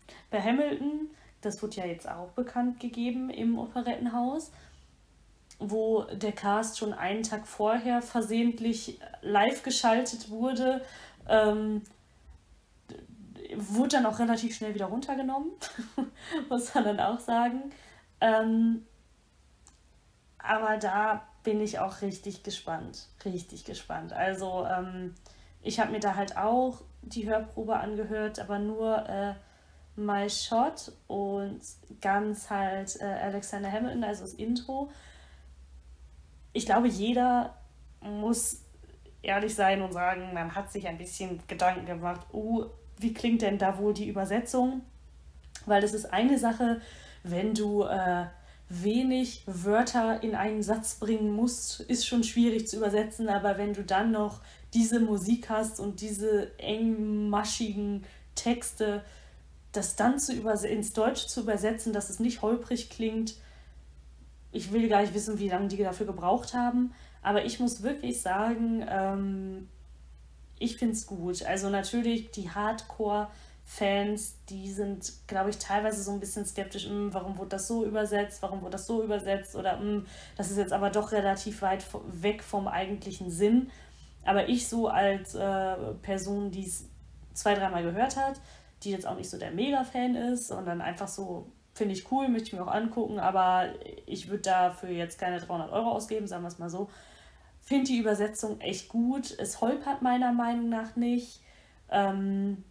Bei Hamilton, das wurde ja jetzt auch bekannt gegeben im Operettenhaus, wo der Cast schon einen Tag vorher versehentlich live geschaltet wurde, ähm, wurde dann auch relativ schnell wieder runtergenommen, muss man dann auch sagen. Ähm, aber da bin ich auch richtig gespannt, richtig gespannt. Also ähm, ich habe mir da halt auch die Hörprobe angehört, aber nur äh, My Shot und ganz halt äh, Alexander Hamilton, also das Intro. Ich glaube, jeder muss ehrlich sein und sagen, man hat sich ein bisschen Gedanken gemacht, oh, wie klingt denn da wohl die Übersetzung? Weil es ist eine Sache, wenn du äh, wenig Wörter in einen Satz bringen musst, ist schon schwierig zu übersetzen, aber wenn du dann noch diese Musik hast und diese engmaschigen Texte, das dann zu überse- ins Deutsche zu übersetzen, dass es nicht holprig klingt, ich will gar nicht wissen, wie lange die dafür gebraucht haben, aber ich muss wirklich sagen, ähm, ich finde es gut. Also natürlich die Hardcore-Fans, die sind, glaube ich, teilweise so ein bisschen skeptisch, "Hm, warum wurde das so übersetzt, warum wurde das so übersetzt oder "Hm, das ist jetzt aber doch relativ weit vo- weg vom eigentlichen Sinn." Aber ich so als äh, Person, die es zwei, dreimal gehört hat, die jetzt auch nicht so der Mega-Fan ist und dann einfach so, finde ich cool, möchte ich mir auch angucken, aber ich würde dafür jetzt keine dreihundert Euro ausgeben, sagen wir es mal so. Finde die Übersetzung echt gut. Es holpert meiner Meinung nach nicht. Ähm,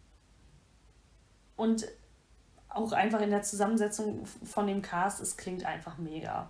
und auch einfach in der Zusammensetzung von dem Cast, es klingt einfach mega.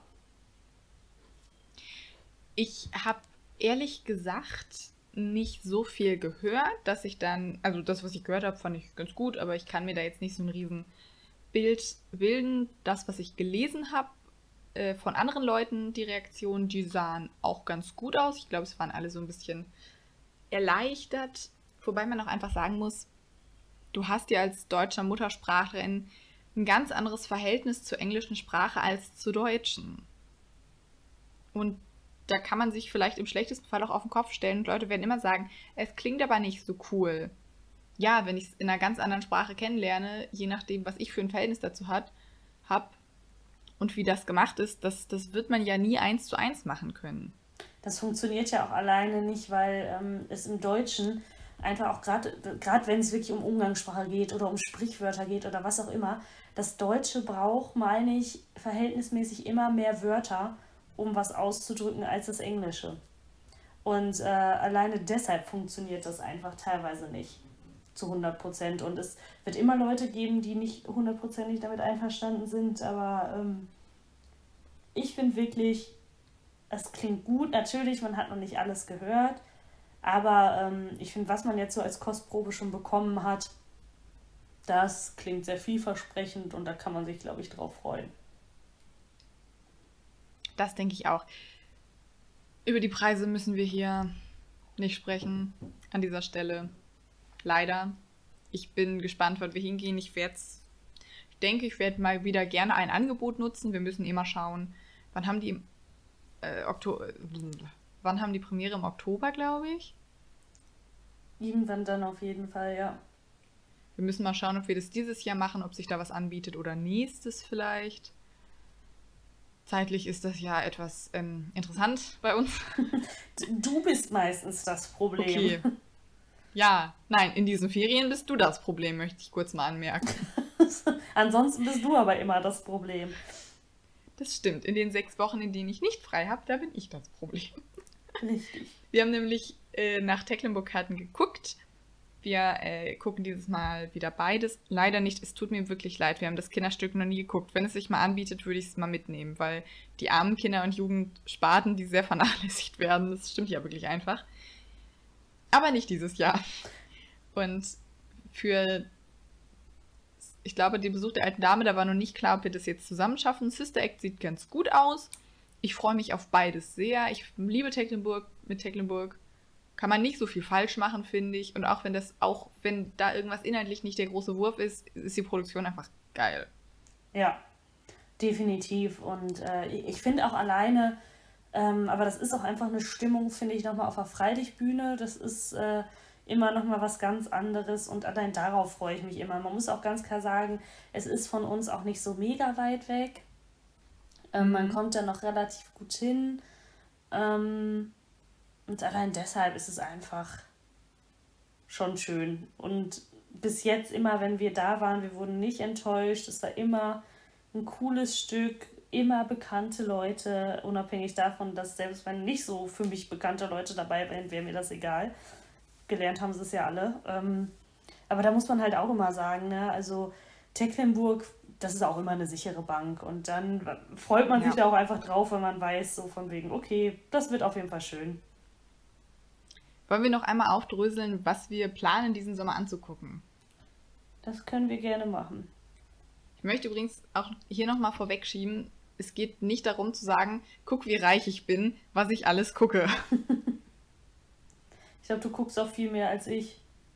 Ich habe ehrlich gesagt nicht so viel gehört, dass ich dann, also das, was ich gehört habe, fand ich ganz gut, aber ich kann mir da jetzt nicht so ein riesen Bild bilden. Das, was ich gelesen habe, äh, von anderen Leuten, die Reaktionen, die sahen auch ganz gut aus. Ich glaube, es waren alle so ein bisschen erleichtert, wobei man auch einfach sagen muss, du hast ja als deutscher Muttersprachlerin ein ganz anderes Verhältnis zur englischen Sprache als zur deutschen. Und da kann man sich vielleicht im schlechtesten Fall auch auf den Kopf stellen und Leute werden immer sagen, es klingt aber nicht so cool. Ja, wenn ich es in einer ganz anderen Sprache kennenlerne, je nachdem, was ich für ein Verhältnis dazu hat, habe und wie das gemacht ist, das, das wird man ja nie eins zu eins machen können. Das funktioniert ja auch alleine nicht, weil ähm, es im Deutschen einfach auch gerade, gerade wenn es wirklich um Umgangssprache geht oder um Sprichwörter geht oder was auch immer, das Deutsche braucht, meine ich, verhältnismäßig immer mehr Wörter, um was auszudrücken, als das Englische. Und äh, alleine deshalb funktioniert das einfach teilweise nicht zu hundert Prozent. Und es wird immer Leute geben, die nicht hundertprozentig damit einverstanden sind, aber ähm, ich finde wirklich, es klingt gut. Natürlich, man hat noch nicht alles gehört, aber ähm, ich finde, was man jetzt so als Kostprobe schon bekommen hat, das klingt sehr vielversprechend und da kann man sich, glaube ich, drauf freuen. Das denke ich auch. Über die Preise müssen wir hier nicht sprechen an dieser Stelle. Leider. Ich bin gespannt, wann wir hingehen. Ich werde ich denke, ich werde mal wieder gerne ein Angebot nutzen. Wir müssen immer schauen, wann haben die im äh, Oktober, wann haben die Premiere im Oktober, glaube ich. Irgendwann dann auf jeden Fall, ja. Wir müssen mal schauen, ob wir das dieses Jahr machen, ob sich da was anbietet oder nächstes vielleicht. Zeitlich ist das ja etwas ähm, interessant bei uns. Du bist meistens das Problem. Okay. Ja, nein, in diesen Ferien bist du das Problem, möchte ich kurz mal anmerken. Ansonsten bist du aber immer das Problem. Das stimmt. In den sechs Wochen, in denen ich nicht frei habe, da bin ich das Problem. Richtig. Wir haben nämlich äh, nach Tecklenburg-Karten geguckt. Wir äh, gucken dieses Mal wieder beides. Leider nicht, es tut mir wirklich leid. Wir haben das Kinderstück noch nie geguckt. Wenn es sich mal anbietet, würde ich es mal mitnehmen, weil die armen Kinder- und Jugendsparten, die sehr vernachlässigt werden, das stimmt ja wirklich einfach. Aber nicht dieses Jahr. Und für, ich glaube, den Besuch der alten Dame, da war noch nicht klar, ob wir das jetzt zusammen schaffen. Sister Act sieht ganz gut aus. Ich freue mich auf beides sehr. Ich liebe Tecklenburg mit Tecklenburg. Kann man nicht so viel falsch machen, finde ich. Und auch wenn das, auch wenn da irgendwas inhaltlich nicht der große Wurf ist, ist die Produktion einfach geil. Ja, definitiv. Und äh, ich finde auch alleine, ähm, aber das ist auch einfach eine Stimmung, finde ich, nochmal auf der Freilichtbühne. Das ist, äh, immer noch mal was ganz anderes und allein darauf freue ich mich immer. Man muss auch ganz klar sagen, es ist von uns auch nicht so mega weit weg. Ähm, mhm. Man kommt da noch relativ gut hin. Ähm, und allein deshalb ist es einfach schon schön. Und bis jetzt immer, wenn wir da waren, wir wurden nicht enttäuscht. Es war immer ein cooles Stück, immer bekannte Leute, unabhängig davon, dass selbst wenn nicht so für mich bekannte Leute dabei wären, wäre mir das egal. Gelernt haben sie es ja alle. Ähm, aber da muss man halt auch immer sagen, ne? Also Tecklenburg, das ist auch immer eine sichere Bank. Und dann freut man ja. sich da auch einfach drauf, wenn man weiß, so von wegen, okay, das wird auf jeden Fall schön. Wollen wir noch einmal aufdröseln, was wir planen, diesen Sommer anzugucken? Das können wir gerne machen. Ich möchte übrigens auch hier nochmal vorwegschieben, es geht nicht darum zu sagen, guck, wie reich ich bin, was ich alles gucke. Ich glaube, du guckst auch viel mehr als ich.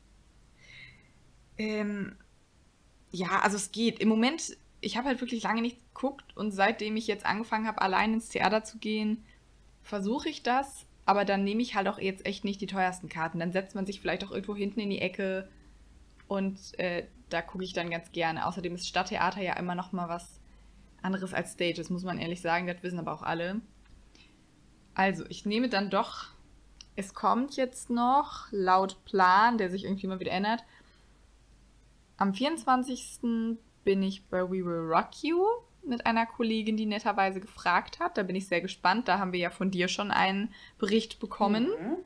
Ähm, ja, also es geht. Im Moment, ich habe halt wirklich lange nicht geguckt und seitdem ich jetzt angefangen habe, allein ins Theater zu gehen, versuche ich das, aber dann nehme ich halt auch jetzt echt nicht die teuersten Karten. Dann setzt man sich vielleicht auch irgendwo hinten in die Ecke und äh, da gucke ich dann ganz gerne. Außerdem ist Stadttheater ja immer noch mal was anderes als Stage, das muss man ehrlich sagen, das wissen aber auch alle. Also, ich nehme dann doch, es kommt jetzt noch, laut Plan, der sich irgendwie mal wieder ändert, am vierundzwanzigsten bin ich bei We Will Rock You mit einer Kollegin, die netterweise gefragt hat. Da bin ich sehr gespannt, da haben wir ja von dir schon einen Bericht bekommen. Mhm.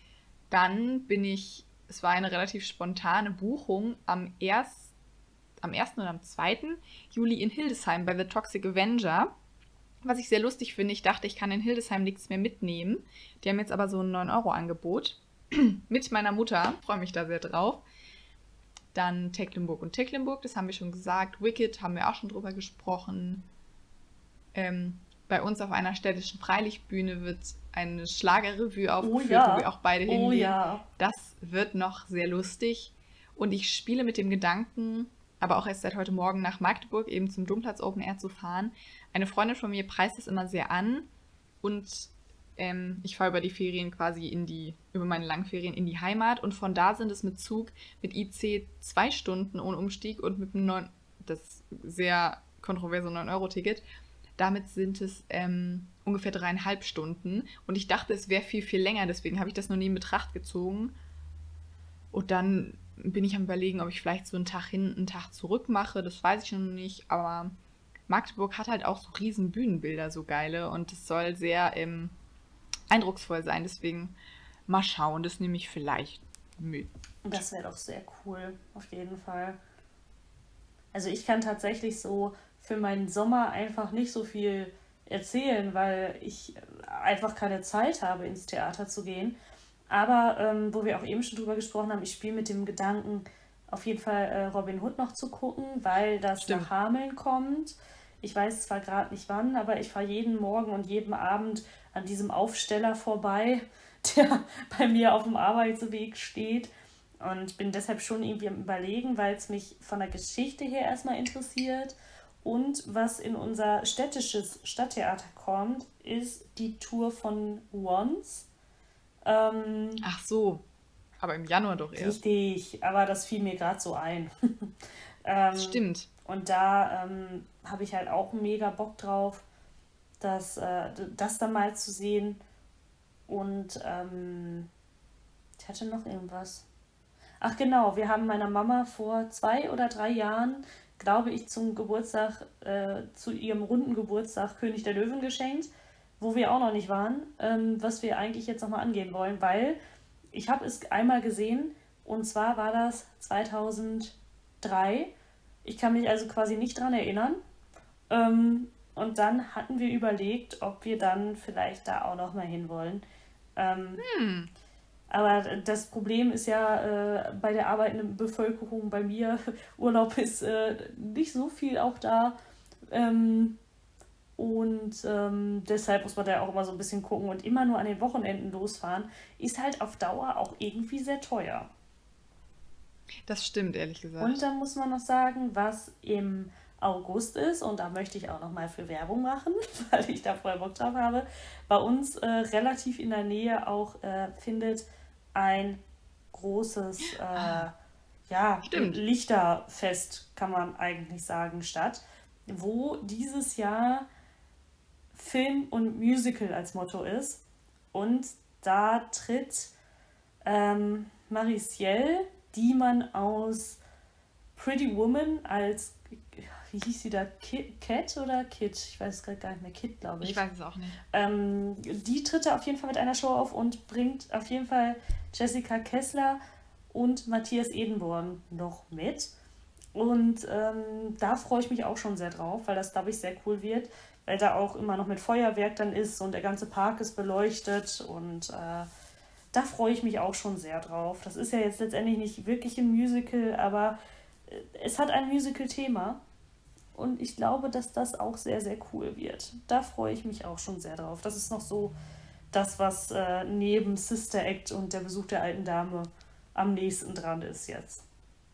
Dann bin ich, es war eine relativ spontane Buchung am ersten am ersten oder am zweiten Juli in Hildesheim bei The Toxic Avenger. Was ich sehr lustig finde, ich dachte, ich kann in Hildesheim nichts mehr mitnehmen. Die haben jetzt aber so ein neun Euro Angebot. Mit meiner Mutter, freue mich da sehr drauf. Dann Tecklenburg und Tecklenburg, das haben wir schon gesagt. Wicked haben wir auch schon drüber gesprochen. Ähm, bei uns auf einer städtischen Freilichtbühne wird eine Schlagerrevue aufgeführt, oh ja. wo wir auch beide hingehen. Oh ja. Das wird noch sehr lustig. Und ich spiele mit dem Gedanken, aber auch erst seit heute Morgen nach Magdeburg eben zum Domplatz Open Air zu fahren. Eine Freundin von mir preist das immer sehr an und ähm, ich fahre über die Ferien quasi in die, über meine Langferien in die Heimat und von da sind es mit Zug, mit I C zwei Stunden ohne Umstieg und mit einem neun, das sehr kontroverse neun Euro Ticket. Damit sind es ähm, ungefähr dreieinhalb Stunden und ich dachte, es wäre viel, viel länger, deswegen habe ich das noch nie in Betracht gezogen. Und dann bin ich am Überlegen, ob ich vielleicht so einen Tag hin, einen Tag zurück mache. Das weiß ich noch nicht, aber Magdeburg hat halt auch so riesen Bühnenbilder, so geile. Und es soll sehr ähm, eindrucksvoll sein. Deswegen mal schauen, das nehme ich vielleicht mit. Das wäre doch sehr cool, auf jeden Fall. Also ich kann tatsächlich so für meinen Sommer einfach nicht so viel erzählen, weil ich einfach keine Zeit habe, ins Theater zu gehen. Aber, ähm, wo wir auch eben schon drüber gesprochen haben, ich spiele mit dem Gedanken, auf jeden Fall äh, Robin Hood noch zu gucken, weil das Stimmt. nach Hameln kommt. Ich weiß zwar gerade nicht wann, aber ich fahre jeden Morgen und jeden Abend an diesem Aufsteller vorbei, der bei mir auf dem Arbeitsweg steht. Und bin deshalb schon irgendwie am Überlegen, weil es mich von der Geschichte her erstmal interessiert. Und was in unser städtisches Stadttheater kommt, ist die Tour von Once. Ähm, Ach so, aber im Januar doch erst. Richtig, aber das fiel mir gerade so ein. ähm, Stimmt. Und da ähm, habe ich halt auch mega Bock drauf, das, äh, das dann mal zu sehen. Und ähm, ich hatte noch irgendwas. Ach genau, wir haben meiner Mama vor zwei oder drei Jahren, glaube ich, zum Geburtstag, äh, zu ihrem runden Geburtstag König der Löwen geschenkt, wo wir auch noch nicht waren, ähm, was wir eigentlich jetzt nochmal angehen wollen, weil ich habe es einmal gesehen und zwar war das zweitausenddrei. Ich kann mich also quasi nicht dran erinnern. Ähm, und dann hatten wir überlegt, ob wir dann vielleicht da auch nochmal hinwollen. Ähm, hm. Aber das Problem ist ja äh, bei der arbeitenden Bevölkerung, bei mir, Urlaub ist äh, nicht so viel auch da. Ähm, Und ähm, deshalb muss man da auch immer so ein bisschen gucken und immer nur an den Wochenenden losfahren, ist halt auf Dauer auch irgendwie sehr teuer. Das stimmt, ehrlich gesagt. Und dann muss man noch sagen, was im August ist, und da möchte ich auch noch mal für Werbung machen, weil ich da voll Bock drauf habe, bei uns äh, relativ in der Nähe auch äh, findet ein großes äh, ja, Stimmt. Lichterfest, kann man eigentlich sagen, statt, wo dieses Jahr Film und Musical als Motto ist. Und da tritt ähm, Mariciel, die man aus Pretty Woman als, wie hieß sie da, Kit, Cat oder Kid? Ich weiß es gerade gar nicht mehr, Kid, glaube ich. Ich weiß es auch nicht. Ähm, die tritt da auf jeden Fall mit einer Show auf und bringt auf jeden Fall Jessica Kessler und Matthias Edenborn noch mit. Und ähm, da freue ich mich auch schon sehr drauf, weil das, glaube ich, sehr cool wird, weil da auch immer noch mit Feuerwerk dann ist und der ganze Park ist beleuchtet und äh, da freue ich mich auch schon sehr drauf. Das ist ja jetzt letztendlich nicht wirklich ein Musical, aber äh, es hat ein Musical-Thema und ich glaube, dass das auch sehr, sehr cool wird. Da freue ich mich auch schon sehr drauf. Das ist noch so das, was äh, neben Sister Act und der Besuch der alten Dame am nächsten dran ist jetzt.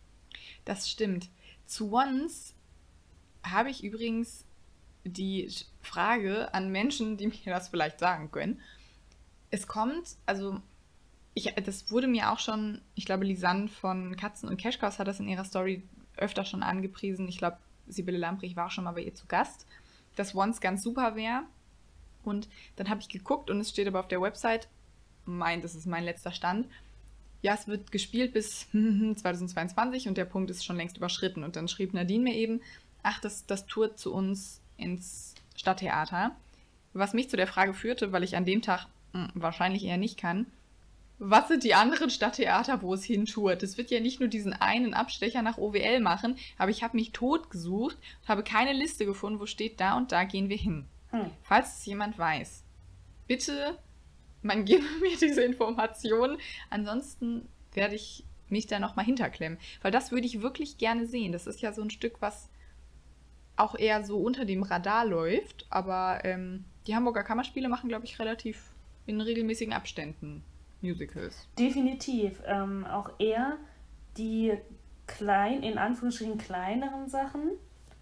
Das stimmt. Zu Once habe ich übrigens die Frage an Menschen, die mir das vielleicht sagen können. Es kommt, also ich, das wurde mir auch schon, ich glaube, Lisanne von Katzen und Cashcows hat das in ihrer Story öfter schon angepriesen. Ich glaube, Sibylle Lamprich war auch schon mal bei ihr zu Gast, dass Once ganz super wäre. Und dann habe ich geguckt und es steht aber auf der Website, mein, das ist mein letzter Stand, ja, es wird gespielt bis zweitausendzweiundzwanzig und der Punkt ist schon längst überschritten. Und dann schrieb Nadine mir eben, ach, das, das tourt zu uns ins Stadttheater. Was mich zu der Frage führte, weil ich an dem Tag mh, wahrscheinlich eher nicht kann, was sind die anderen Stadttheater, wo es hintourt? Es wird ja nicht nur diesen einen Abstecher nach O W L machen, aber ich habe mich tot gesucht, habe keine Liste gefunden, wo steht, da und da gehen wir hin. Hm. Falls es jemand weiß, bitte, man gebe mir diese Informationen. Ansonsten werde ich mich da nochmal hinterklemmen. Weil das würde ich wirklich gerne sehen. Das ist ja so ein Stück, was auch eher so unter dem Radar läuft. Aber ähm, die Hamburger Kammerspiele machen, glaube ich, relativ in regelmäßigen Abständen Musicals. Definitiv. Ähm, auch eher die klein, in Anführungsstrichen kleineren Sachen.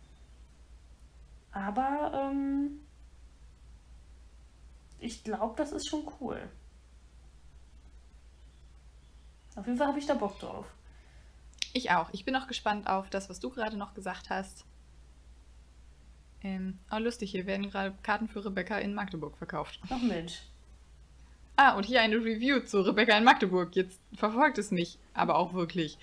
Aber ähm, ich glaube, das ist schon cool. Auf jeden Fall habe ich da Bock drauf. Ich auch. Ich bin auch gespannt auf das, was du gerade noch gesagt hast. Ähm, oh, lustig, hier werden gerade Karten für Rebecca in Magdeburg verkauft. Ach Mensch. Ah, und hier eine Review zu Rebecca in Magdeburg. Jetzt verfolgt es mich, aber auch wirklich.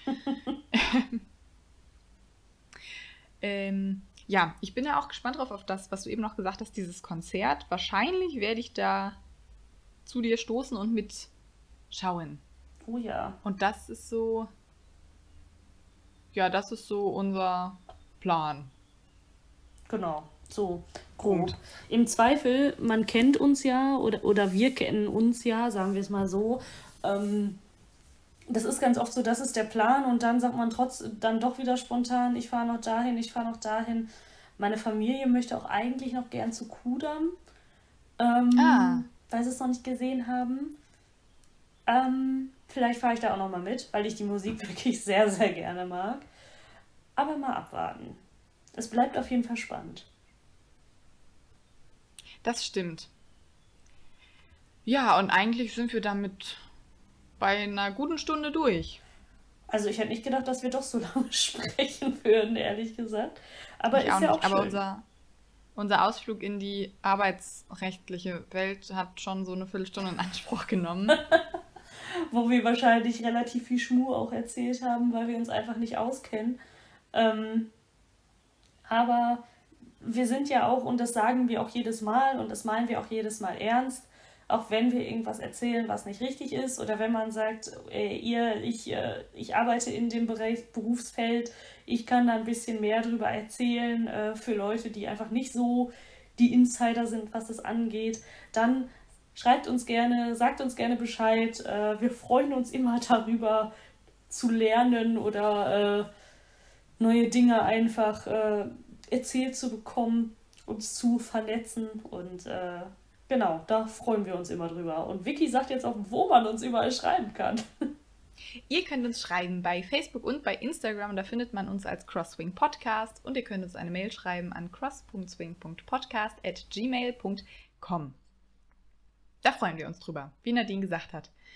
ähm, ja, ich bin ja auch gespannt drauf auf das, was du eben noch gesagt hast, dieses Konzert. Wahrscheinlich werde ich da zu dir stoßen und mitschauen. Oh ja. Und das ist so, ja, das ist so unser Plan. Genau, so grob. Im Zweifel, man kennt uns ja oder, oder wir kennen uns ja, sagen wir es mal so. Ähm, das ist ganz oft so, das ist der Plan und dann sagt man trotz dann doch wieder spontan, ich fahre noch dahin, ich fahre noch dahin. Meine Familie möchte auch eigentlich noch gern zu Kudamm, ähm, Ah. weil sie es noch nicht gesehen haben. Ähm, vielleicht fahre ich da auch noch mal mit, weil ich die Musik wirklich sehr, sehr gerne mag. Aber mal abwarten. Es bleibt auf jeden Fall spannend. Das stimmt. Ja, und eigentlich sind wir damit bei einer guten Stunde durch. Also ich hätte nicht gedacht, dass wir doch so lange sprechen würden, ehrlich gesagt. Aber Ich ist auch ja nicht. auch Aber schön. unser, unser Ausflug in die arbeitsrechtliche Welt hat schon so eine Viertelstunde in Anspruch genommen. Wo wir wahrscheinlich relativ viel Schmuh auch erzählt haben, weil wir uns einfach nicht auskennen. Ähm, aber wir sind ja auch, und das sagen wir auch jedes Mal, und das meinen wir auch jedes Mal ernst, auch wenn wir irgendwas erzählen, was nicht richtig ist, oder wenn man sagt, ey, ihr, ich, äh, ich arbeite in dem Bereich, Berufsfeld, ich kann da ein bisschen mehr drüber erzählen äh, für Leute, die einfach nicht so die Insider sind, was das angeht, dann schreibt uns gerne, sagt uns gerne Bescheid. Äh, wir freuen uns immer darüber zu lernen oder äh, neue Dinge einfach äh, erzählt zu bekommen, uns zu vernetzen und äh, genau, da freuen wir uns immer drüber. Und Vicky sagt jetzt auch, wo man uns überall schreiben kann. Ihr könnt uns schreiben bei Facebook und bei Instagram, da findet man uns als Crosswing Podcast und ihr könnt uns eine Mail schreiben an cross punkt swing punkt podcast at gmail punkt com. Da freuen wir uns drüber, wie Nadine gesagt hat.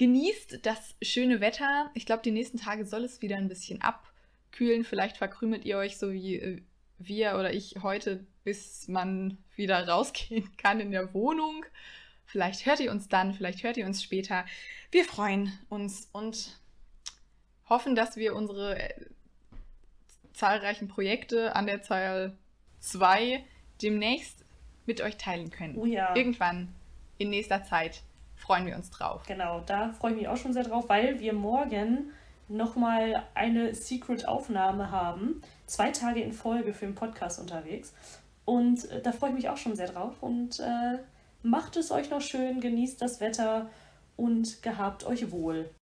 genießt das schöne Wetter. Ich glaube, die nächsten Tage soll es wieder ein bisschen abkühlen. Vielleicht verkrümelt ihr euch so wie äh, wir oder ich heute, bis man wieder rausgehen kann in der Wohnung. Vielleicht hört ihr uns dann, vielleicht hört ihr uns später. Wir freuen uns und hoffen, dass wir unsere äh, zahlreichen Projekte an der Zahl zwei demnächst mit euch teilen können. Oh ja. Irgendwann in nächster Zeit freuen wir uns drauf. Genau, da freue ich mich auch schon sehr drauf, weil wir morgen nochmal eine Secret-Aufnahme haben. Zwei Tage in Folge für den Podcast unterwegs. Und äh, da freue ich mich auch schon sehr drauf. Und äh, macht es euch noch schön, genießt das Wetter und gehabt euch wohl.